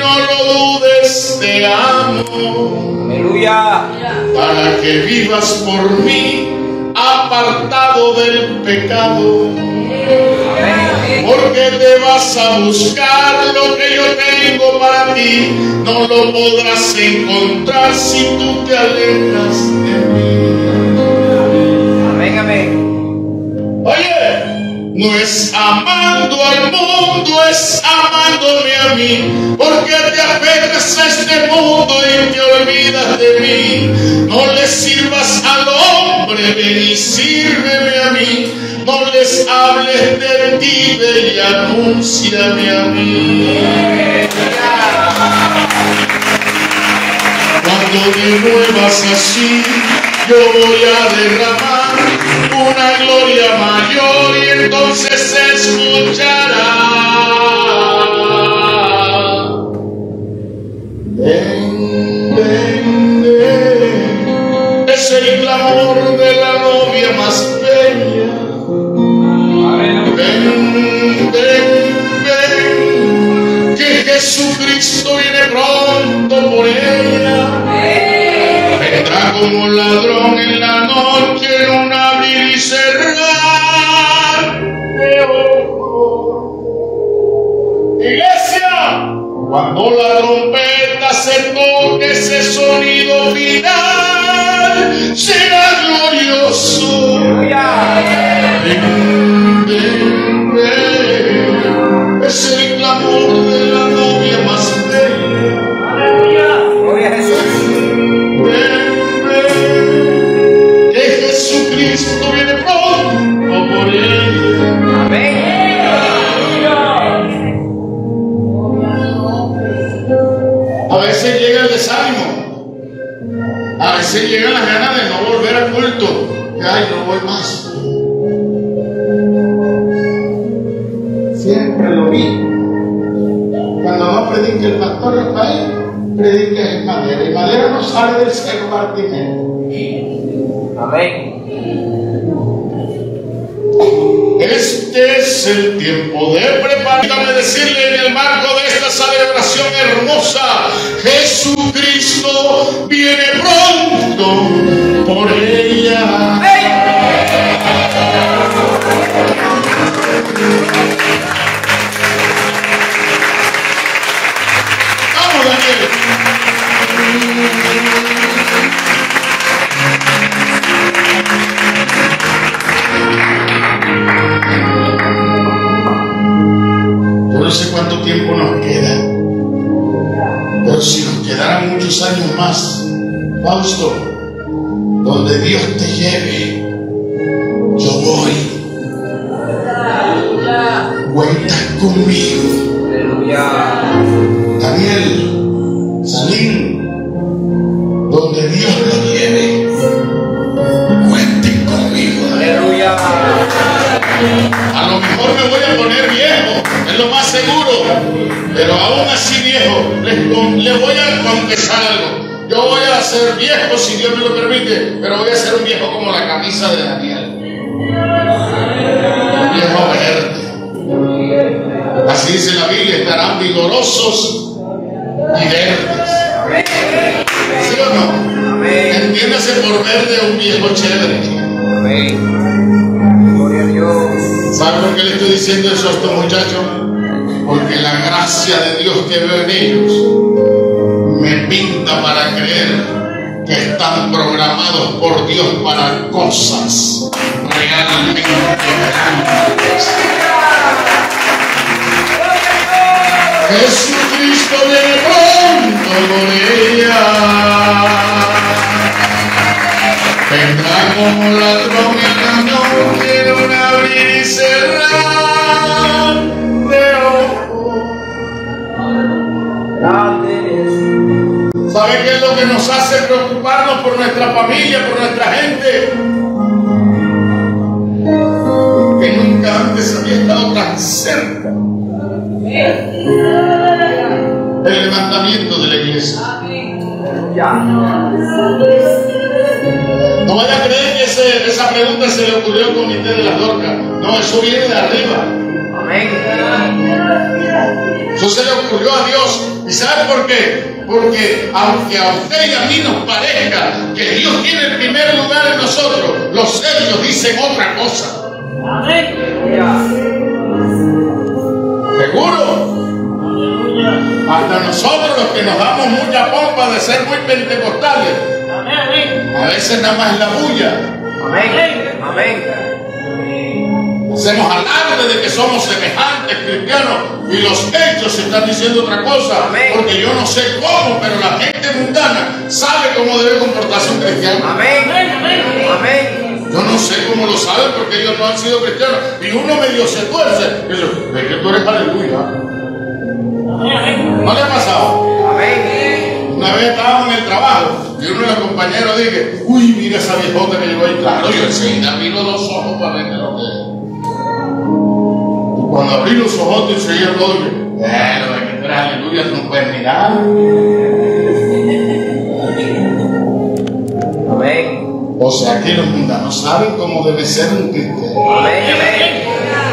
Te amo. Aleluya. Para que vivas por mí apartado del pecado, porque te vas a buscar lo que yo tengo para ti. No lo podrás encontrar si tú te alejas de mí. Amén, amén. Oye, no es amando al mundo, es amándome a mí, porque te apegas a este mundo y te olvidas de mí. No le sirvas al hombre, ven y sírveme a mí. No les hables de ti, ven y anúnciame a mí. Cuando me muevas así, yo voy a derramar una gloria mayor y entonces se escuchará. Ven, ven, ven. Es el clamor de la novia más bella. Ven, ven, ven, que Jesucristo viene pronto por ella. Vendrá como un ladrón en la noche, en un abrir y cerrar de ojos. Iglesia, cuando la trompeta se toque, ese sonido final será glorioso. Ven, ven, ven. Es el clamor de la novia más bella. Gloria a Jesús. Jesucristo viene pronto por ella. Amén. A veces llega el desánimo, a veces llegan las ganas de no volver al culto. Ay, no voy más. Siempre lo vi. Cuando no predica el pastor Rafael, predica en Madera. Y Madera no sale del Cerro Martínez. Amén. Este es el tiempo de preparar. Déjame decirle en el marco de esta celebración hermosa, Jesucristo viene pronto por ella. Vamos, Daniel. No sé cuánto tiempo nos queda, pero si nos quedaran muchos años más, Fausto, donde Dios te lleve, yo voy. Cuentas conmigo. Aleluya. Daniel, Salim, donde Dios lo lleve, cuenten conmigo. Aleluya. A lo mejor me voy a poner viejo, es lo más seguro, pero aún así viejo, les, les voy a confesar algo. Yo voy a ser viejo si Dios me lo permite, pero voy a ser un viejo como la camisa de Daniel. Un viejo verde. Así dice la Biblia, estarán vigorosos y verdes. ¿Sí o no? Amén. Entiéndase por verde un viejo chévere. Amén. Gloria a Dios. ¿Sabe por qué le estoy diciendo eso a estos muchachos? Porque la gracia de Dios que veo en ellos me pinta para creer que están programados por Dios para cosas realmente grandes. Jesucristo viene pronto por ella. Vendrá como ladrón en la noche, en un abrir y cerrar de ojos. ¿Sabe qué es lo que nos hace preocuparnos por nuestra familia, por nuestra gente? Que nunca antes había estado tan cerca el levantamiento de la iglesia. No vaya a creer que ese, esa pregunta se le ocurrió al comité de las Dorcas. No, eso viene de arriba. Amén. Eso se le ocurrió a Dios. ¿Y sabe por qué? Porque aunque a usted y a mí nos parezca que Dios tiene el primer lugar en nosotros, los serios dicen otra cosa. ¿Seguro? Hasta nosotros los que nos damos mucha pompa de ser muy pentecostales, a veces nada más la bulla. Amén. Amén. Hacemos alarde de que somos semejantes cristianos y los hechos están diciendo otra cosa. Amén. Porque yo no sé cómo, pero la gente mundana sabe cómo debe comportarse un cristiano. Amén. Amén. Yo no sé cómo lo saben porque ellos no han sido cristianos. Y uno medio se tuerce. Y dice, ¿de qué tú eres aleluya? ¿No le ha pasado? Amén. Una vez estábamos en el trabajo y uno de los compañeros dije, uy, mira esa viejota que llegó ahí. Claro, yo enseguida abrí los dos ojos para ver lo que es. Y cuando abrí los ojos enseguida todo dije, bueno, de que tú eres aleluya, tú no puedes mirar. Amén. O sea que los mundanos saben cómo debe ser un cristiano. Amén. Amén.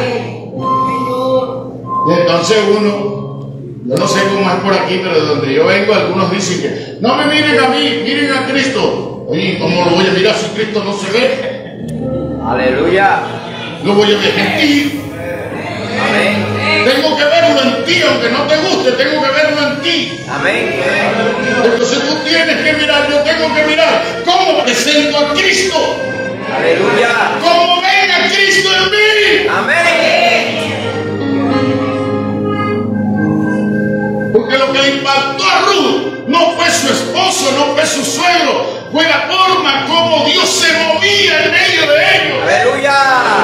Y entonces uno, yo no sé cómo es por aquí, pero de donde yo vengo, algunos dicen que no me miren a mí, miren a Cristo. Oye, ¿cómo lo voy a mirar si Cristo no se ve? Aleluya. Lo voy a ver en ti. Amén. Tengo que verlo en ti, aunque no te guste, tengo que verlo en ti. Amén. Entonces tú tienes que mirar, yo tengo que mirar cómo presento a Cristo. Aleluya. Cómo ven a Cristo en mí. Amén. Porque lo que le impactó a Ruth no fue su esposo, no fue su suegro, fue la forma como Dios se movía en medio de ellos. Aleluya.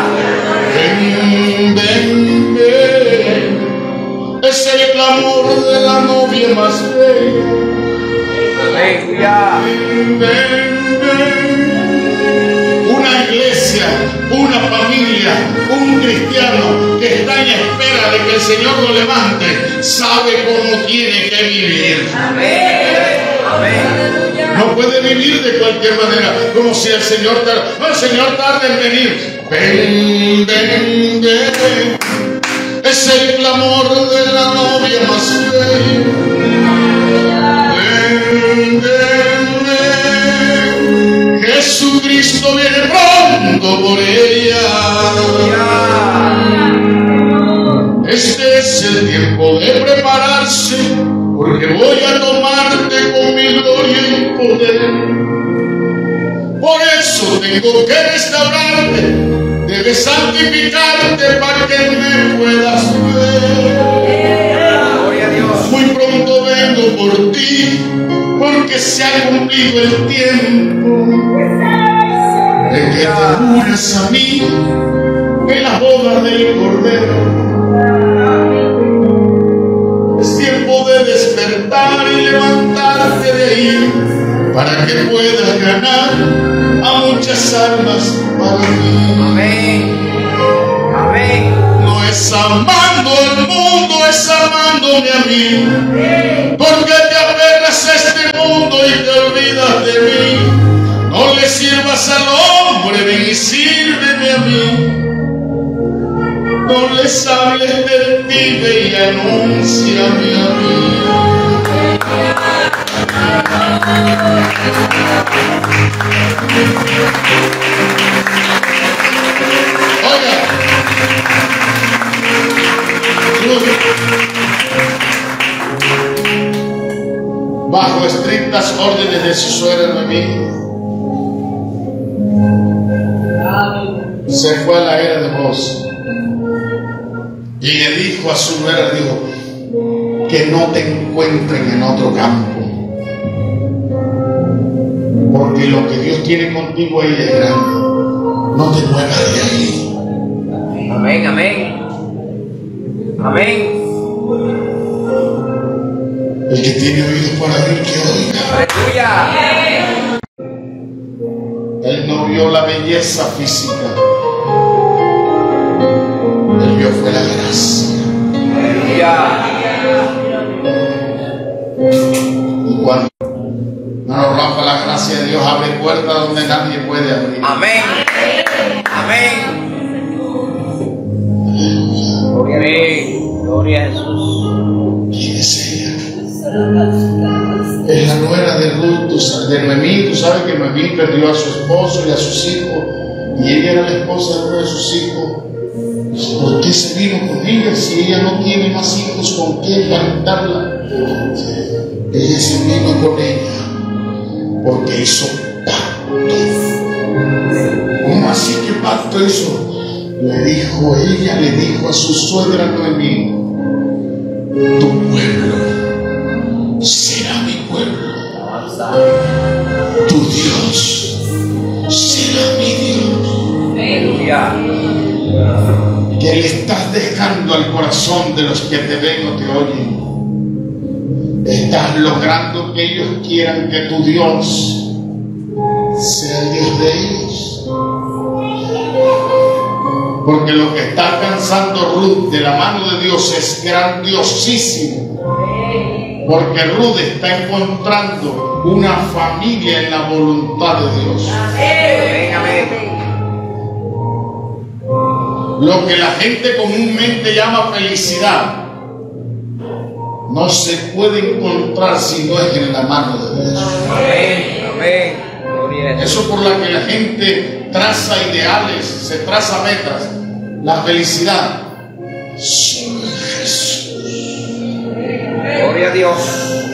Ven, ven, ven. Es el clamor de la novia más bella. Aleluya. Ven, ven, ven. Una iglesia, una familia, un cristiano que está en espera de que el Señor lo levante, sabe cómo tiene que vivir. Amén. Amén. No puede vivir de cualquier manera, como si el Señor tarda. No, el Señor tarda en venir. Ven, ven, ven. Es el clamor de la novia más bella. Ven, ven, ven. Jesucristo viene pronto por ella. Este es el tiempo de prepararse, porque voy a tomarte con mi gloria y poder. Por eso tengo que restaurarte, debes santificarte para que me puedas ver. Gloria a Dios. Muy pronto vengo por ti, porque se ha cumplido el tiempo de que te unas a mí en las bodas del Cordero. Es tiempo de despertar y levantarte de ahí, para que puedas ganar a muchas almas para mí. Amén. Amén. No es amando al mundo, es amándome a mí. Porque te aferras a este mundo y te olvidas de mí. No le sirvas al hombre, ven y sírveme a mí. No les hables de ti, ve y anúnciame a mí. Oiga, bajo estrictas órdenes de su suegra Noemí, se fue a la era de Boaz y le dijo a su nuera, dijo, que no te encuentren en otro campo, porque lo que Dios tiene contigo ahí es grande. No te muevas de ahí. Amén. Amén. Amén. El que tiene oídos para oír, que oiga. Aleluya. Él no vio la belleza física, él vio fue la gracia. Aleluya. Y cuando no rompa la gracia de Dios, abre puertas donde nadie puede abrir. Amén. Amén. Gloria a Dios. Gloria a Jesús. ¿Quién es ella? Es la nuera de Ruth, tú sabes, de Noemí. Tú sabes que Noemí perdió a su esposo y a sus hijos, y ella era la esposa de uno de sus hijos. ¿Por qué se vino con ella si ella no tiene más hijos con quién plantarla? Ella se vino con ella porque hizo pacto. ¿Cómo así que pacto hizo? Le dijo, ella le dijo a su suegra Noemí: tu pueblo será mi pueblo, tu Dios será mi Dios. Aleluya. Que le estás dejando al corazón de los que te ven o te oyen. Estás logrando que ellos quieran que tu Dios sea el Dios de ellos. Porque lo que está alcanzando Ruth de la mano de Dios es grandiosísimo. Porque Ruth está encontrando una familia en la voluntad de Dios. Amén, amén. Lo que la gente comúnmente llama felicidad no se puede encontrar si no es en la mano de Dios. Amén, amén. Gloria a Dios. Eso por la que la gente traza ideales, se traza metas. La felicidad solo en Jesús. Gloria a Dios.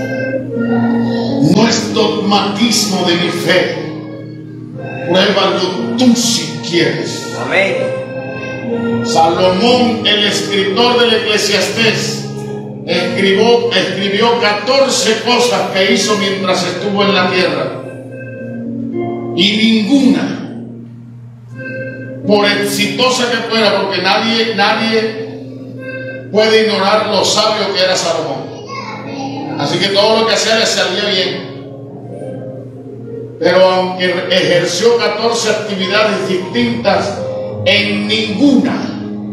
No es dogmatismo de mi fe. Pruébalo tú si quieres. Amén. Salomón, el escritor del Eclesiastés, escribió, escribió catorce cosas que hizo mientras estuvo en la tierra, y ninguna, por exitosa que fuera, porque nadie, nadie puede ignorar lo sabio que era Salomón. Así que todo lo que hacía le salía bien. Pero aunque ejerció catorce actividades distintas, en ninguna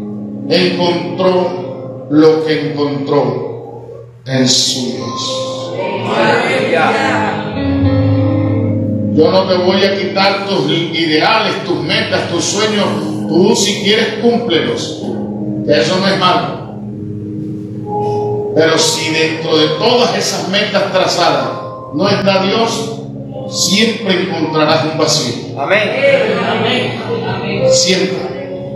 encontró lo que encontró en su Dios. Aleluya. Yo no te voy a quitar tus ideales, tus metas, tus sueños. Tú, si quieres, cúmplelos. Eso no es malo. Pero si dentro de todas esas metas trazadas no está Dios, siempre encontrarás un vacío. Amén. Siempre.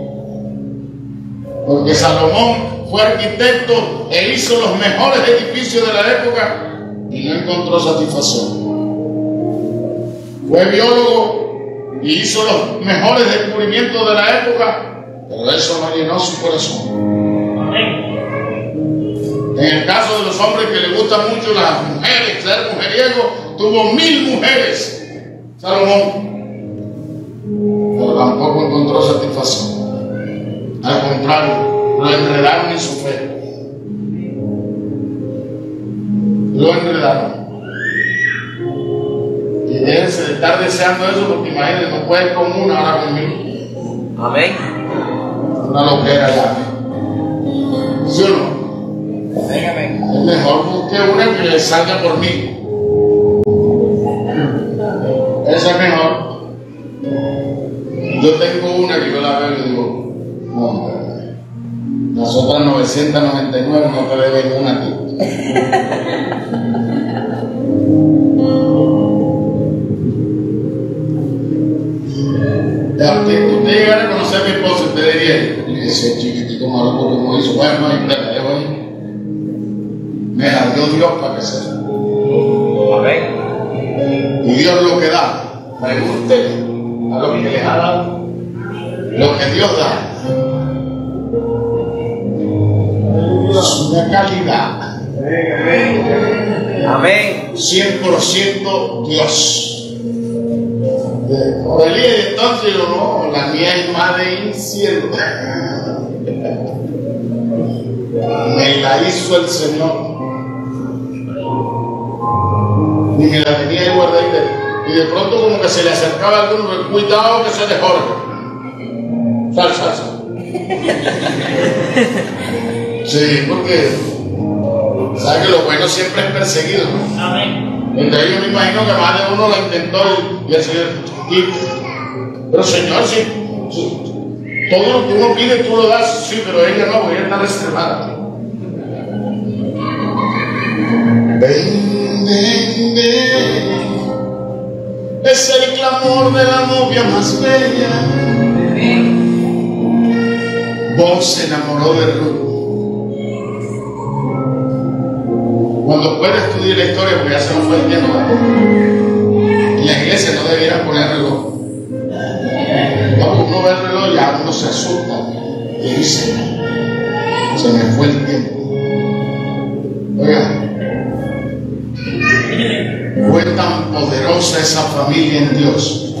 Porque Salomón fue arquitecto e hizo los mejores edificios de la época y no encontró satisfacción. Fue biólogo y hizo los mejores descubrimientos de la época, pero eso no llenó su corazón. En el caso de los hombres que les gustan mucho las mujeres, ser mujeriego, tuvo mil mujeres Salomón, pero tampoco encontró satisfacción. Al contrario, lo enredaron en su fe. Lo enredaron. Y déjense de estar deseando eso, porque imagínense, no pueden con una ahora conmigo. Amén. Una loquera ya. ¿Sí o no? Amén, amén. Es mejor busque una que le salga por mí. Esa es mejor. Yo tengo una que yo la veo y digo, no, hombre, las otras novecientas noventa y nueve no te deben una a ti. Usted llegara a conocer a mi esposa y te diría, ese chiquitico malo como hizo, bueno, no hay plata, yo voy. Me la dio Dios para que sea. Amén. Y Dios lo que da, pregunte a lo que les ha dado. Lo que Dios da es una calidad. Amén. cien por ciento Dios. Orelí, entonces yo no, la mía es más de un cielo. Me la hizo el Señor. Y me la tenía ahí guardadita. Y de pronto como que se le acercaba a alguno, cuidado que se le jorge. Sal, sal, sal. Sí, porque sabe que lo bueno siempre es perseguido, ¿no? Amén. Entonces yo me imagino que más de uno la intentó y, y el Señor, y, pero Señor, si, si todo lo que uno pide tú lo das, sí, pero ella no, ella está reservada. es el clamor de la novia más bella. Boaz se enamoró de Ruth. Cuando pueda estudiar la historia, porque ya se nos fue el tiempo, en la iglesia no debieran poner reloj. Cuando uno ve el reloj, ya uno se asusta y dice: se me fue el tiempo. Oiga, fue tan poderosa esa familia en Dios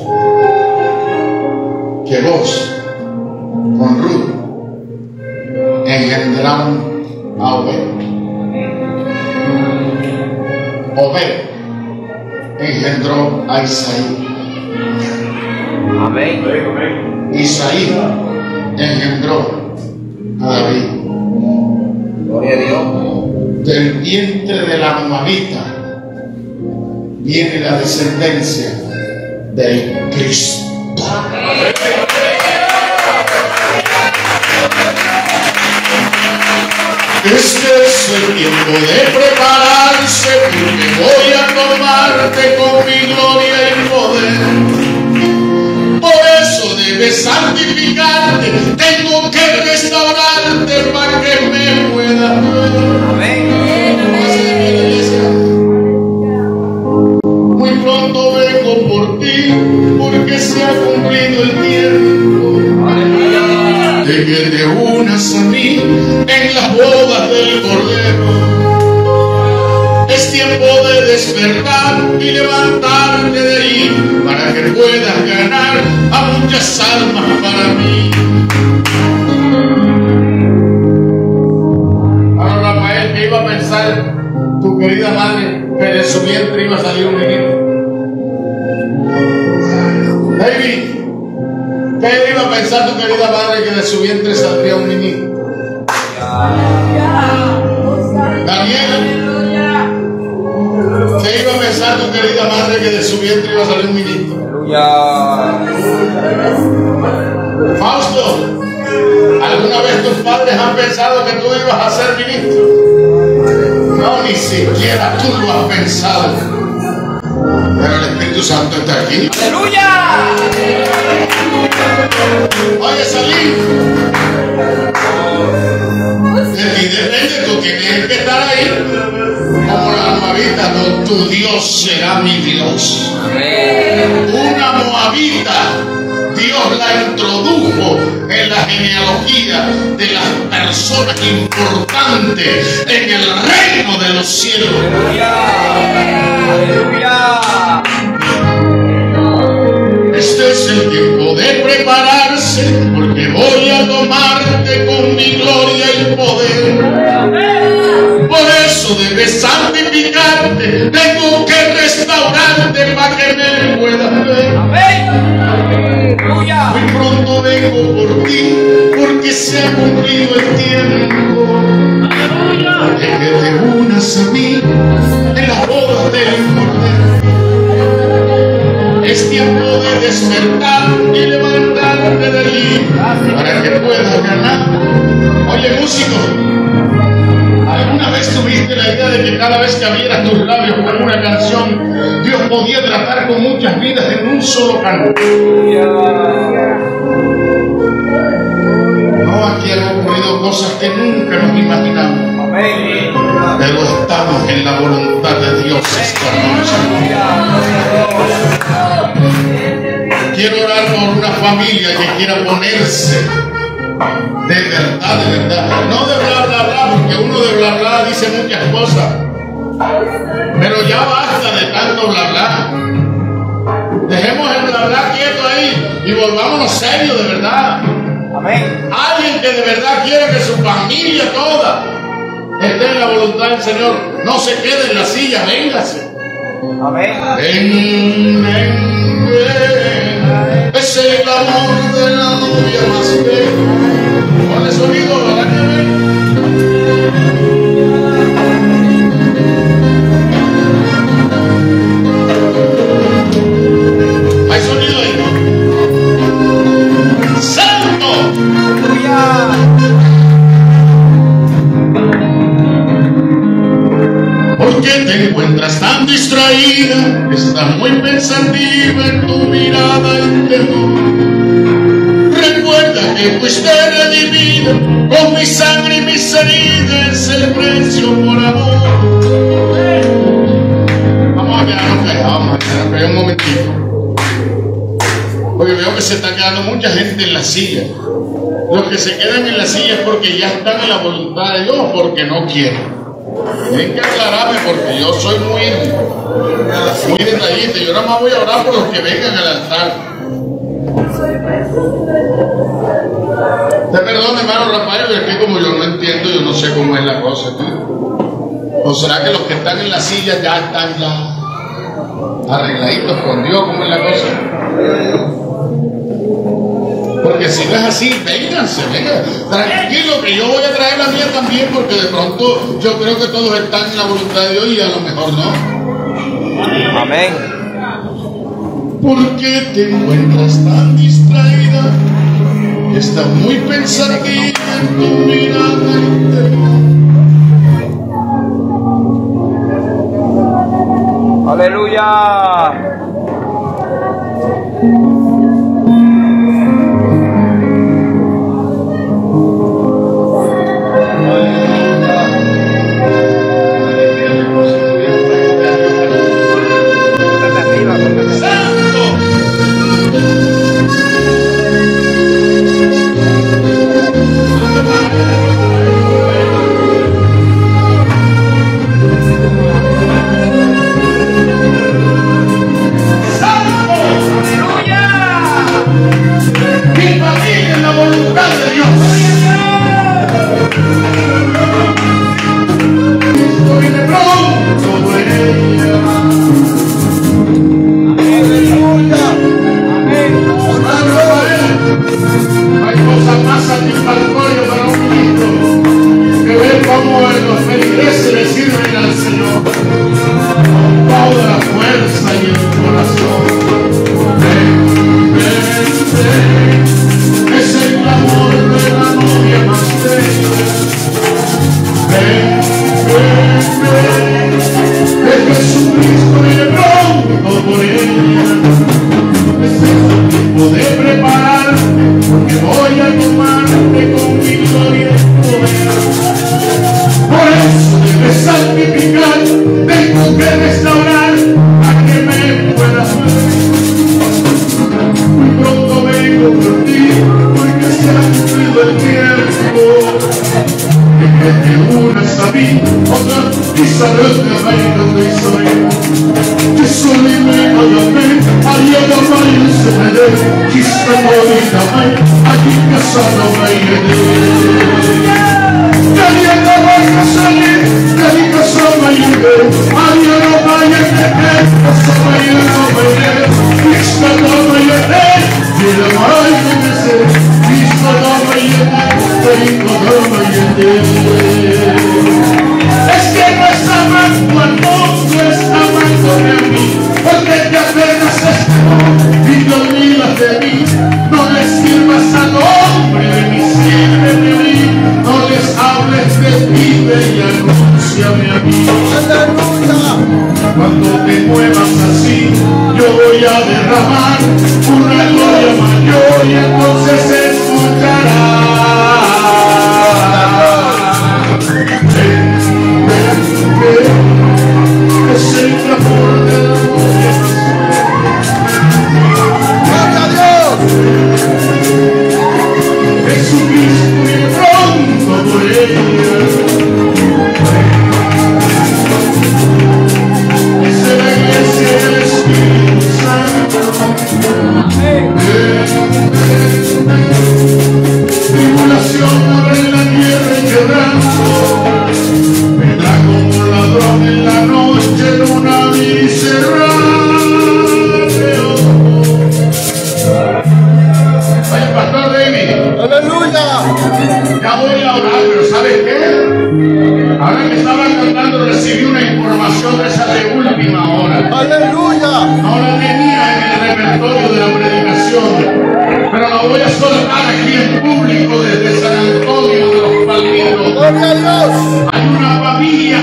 que vos, con Ruth, engendraron a Obed. Obed engendró a Isaí. Amén. Isaí engendró a David. Gloria a Dios. Del vientre de la moabita viene la descendencia del Cristo. Este es el tiempo de prepararse, porque voy a tomarte con mi gloria y poder. Por eso debes santificarte, tengo que restaurarte para que me puedas ver. Amén. Muy pronto vengo por ti, porque se ha cumplido el tiempo. Aleluya. De que te unas a mí en las bodas del Cordero. Es tiempo de despertar y levantarte de ahí, para que puedas ganar a muchas almas para mí. Ahora, Rafael, ¿qué iba a pensar tu querida madre que de su vientre iba a salir un niño? David, ¿qué iba a pensar tu querida madre que de su vientre saldría un niñito? Daniela, ¿qué iba a pensar tu querida madre que de su vientre iba a salir un niñito? Aleluya. Fausto, ¿alguna vez tus padres han pensado que tú ibas a ser ministro? No, ni siquiera tú lo has pensado. Pero el Espíritu Santo está aquí. Aleluya. Oye, salí. De ti depende, tú tienes que estar ahí. Como la moabita, no, tu Dios será mi Dios. Amén. Una moabita, Dios la introdujo en la genealogía de las personas importantes en el reino de los cielos. Aleluya. Aleluya. Este es el tiempo de prepararse, porque voy a tomarte con mi gloria y poder. Por eso debes santificarte, tengo que restaurarte para que me puedas ver. Amén. Aleluya. Muy pronto vengo por ti, porque se ha cumplido el tiempo. De que te unas a mí en las bodas del Cordero. Es tiempo de despertar y levantarte de allí, para que puedas ganar. Oye, músico, ¿alguna vez tuviste la idea de que cada vez que abrieras tus labios con una canción, Dios podía tratar con muchas vidas en un solo canto? No, aquí han ocurrido cosas que nunca nos imaginamos. Amén. Pero estamos en la voluntad de Dios esta noche. Quiero orar por una familia que quiera ponerse de verdad, de verdad. No de bla, bla, bla, porque uno de bla, bla dice muchas cosas. Pero ya basta de tanto bla, bla. Dejemos el bla, bla quieto ahí y volvámonos serios de verdad. Amén. Alguien que de verdad quiere que su familia toda esté en la voluntad del Señor, no se quede en la silla, véngase. Amén. Ven, ven, ven. Es el clamor de la novia más bella. Ponle sonido, ¿verdad que ven? ¿Hay sonido ahí? ¡Santo! Aleluya. ¿Por qué te encuentras tan distraída? Estás muy pensativa en tu mirada interior. Recuerda que fuiste redimida con mi sangre y mis heridas, el precio por amor. Vamos a quedarnos callados, vamos a quedarnos callados un momentito. Porque veo que se está quedando mucha gente en la silla. Los que se quedan en la silla es porque ya están en la voluntad de Dios o porque no quieren. Tienen que aclararme porque yo soy muy, muy detallista. Yo nada más voy a orar por los que vengan al altar. Te perdone, hermano Rafael, es que como yo no entiendo, yo no sé cómo es la cosa aquí. ¿O será que los que están en la silla ya están ya arregladitos con Dios? ¿Cómo es la cosa? Porque si no es así, vénganse, vengan. Tranquilo, que yo voy a traer la mía también, porque de pronto yo creo que todos están en la voluntad de Dios y a lo mejor no. Amén. ¿Por qué te encuentras tan distraída? Estás muy pensativa en tu mirada interior. Aleluya.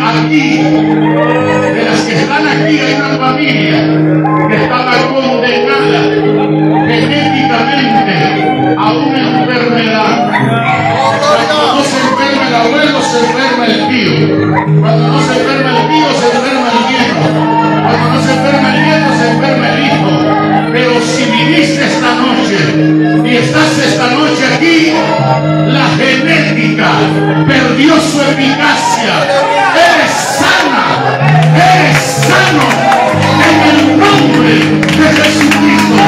aquí, de las que están aquí, hay una familia que estaba condenada genéticamente a una enfermedad. Cuando no se enferma el abuelo, se enferma el tío. Cuando no se enferma el tío, se enferma el nieto. Cuando no se enferma el nieto, se enferma el hijo. Pero si viniste esta noche y estás esta noche aquí, la genética perdió su eficacia. Eres sana, eres sano en el nombre de Jesucristo.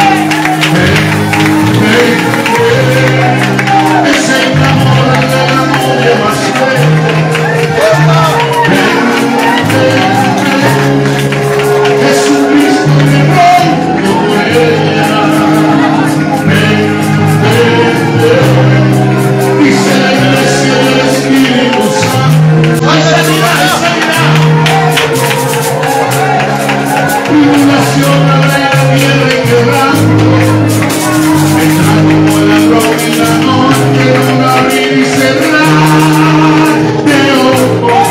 Es el amor de la novia más fuerte. Jesucristo me rompe por ella. Dice la iglesia del Espíritu Santo. ¡Hay sanidad, hay sanidad! Tribulación habrá en la tierra y quebranto. Vendrá como el ladrón en la noche, un abrir y cerrar de ojos.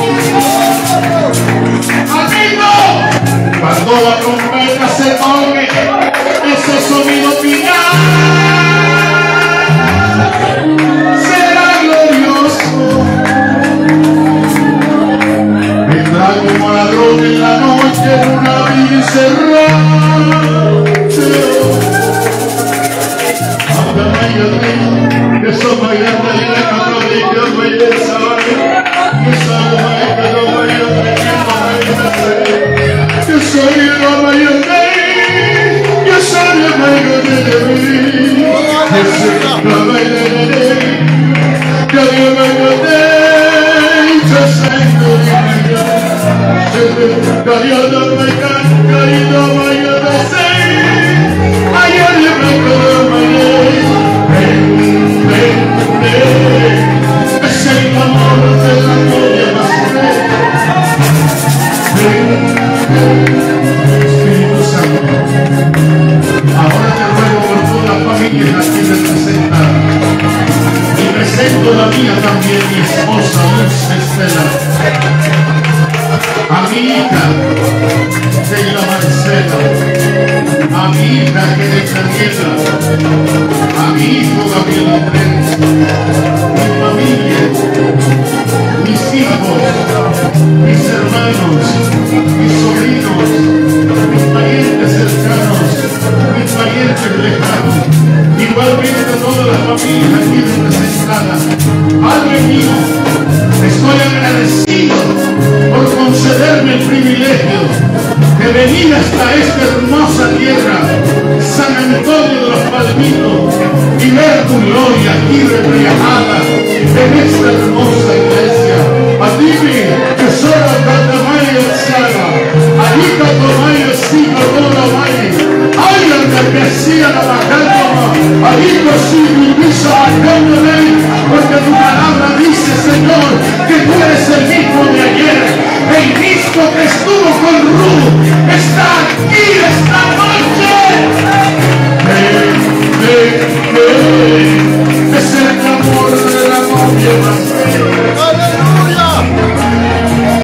¡Amigo! Cuando la trompeta se toque, ese sonido final será glorioso. Vendrá como ladrón en la noche, un abrir y cerrar de ojos. Que soy mayor de la católica, que soy de saber, que soy mayor de la mayor de que soy la mayor de que soy la mayor de que soy la mayor de que soy la mayor de que soy la mayor de es el amor de la novia más Espíritu Santo, ahora te ruego por toda la familia aquí representada y presento la mía también, mi esposa Luz Estela, a mi hija Sheila Marcela, a mi hija Kenneth Daniela, a mi hijo Gabriel Andrés, mi familia, mis hijos, mis hermanos, mis sobrinos, mis parientes cercanos, mis parientes lejanos, igualmente todas las familias aquí representadas. Padre mío, estoy agradecido por concederme el privilegio de venir hasta esta hermosa tierra, San Antonio de los Palmitos, y ver tu gloria aquí reflejada en esta hermosa iglesia. Adime que solo Catamaya Saga, Alita Tomaya Sigo Tomaya, Ayan de Mesía la Bacándola, Alito Sigo y Misa Bacándola, porque tu palabra dice, Señor, que tú eres el mismo de ayer, el mismo que estuvo con Ruth, está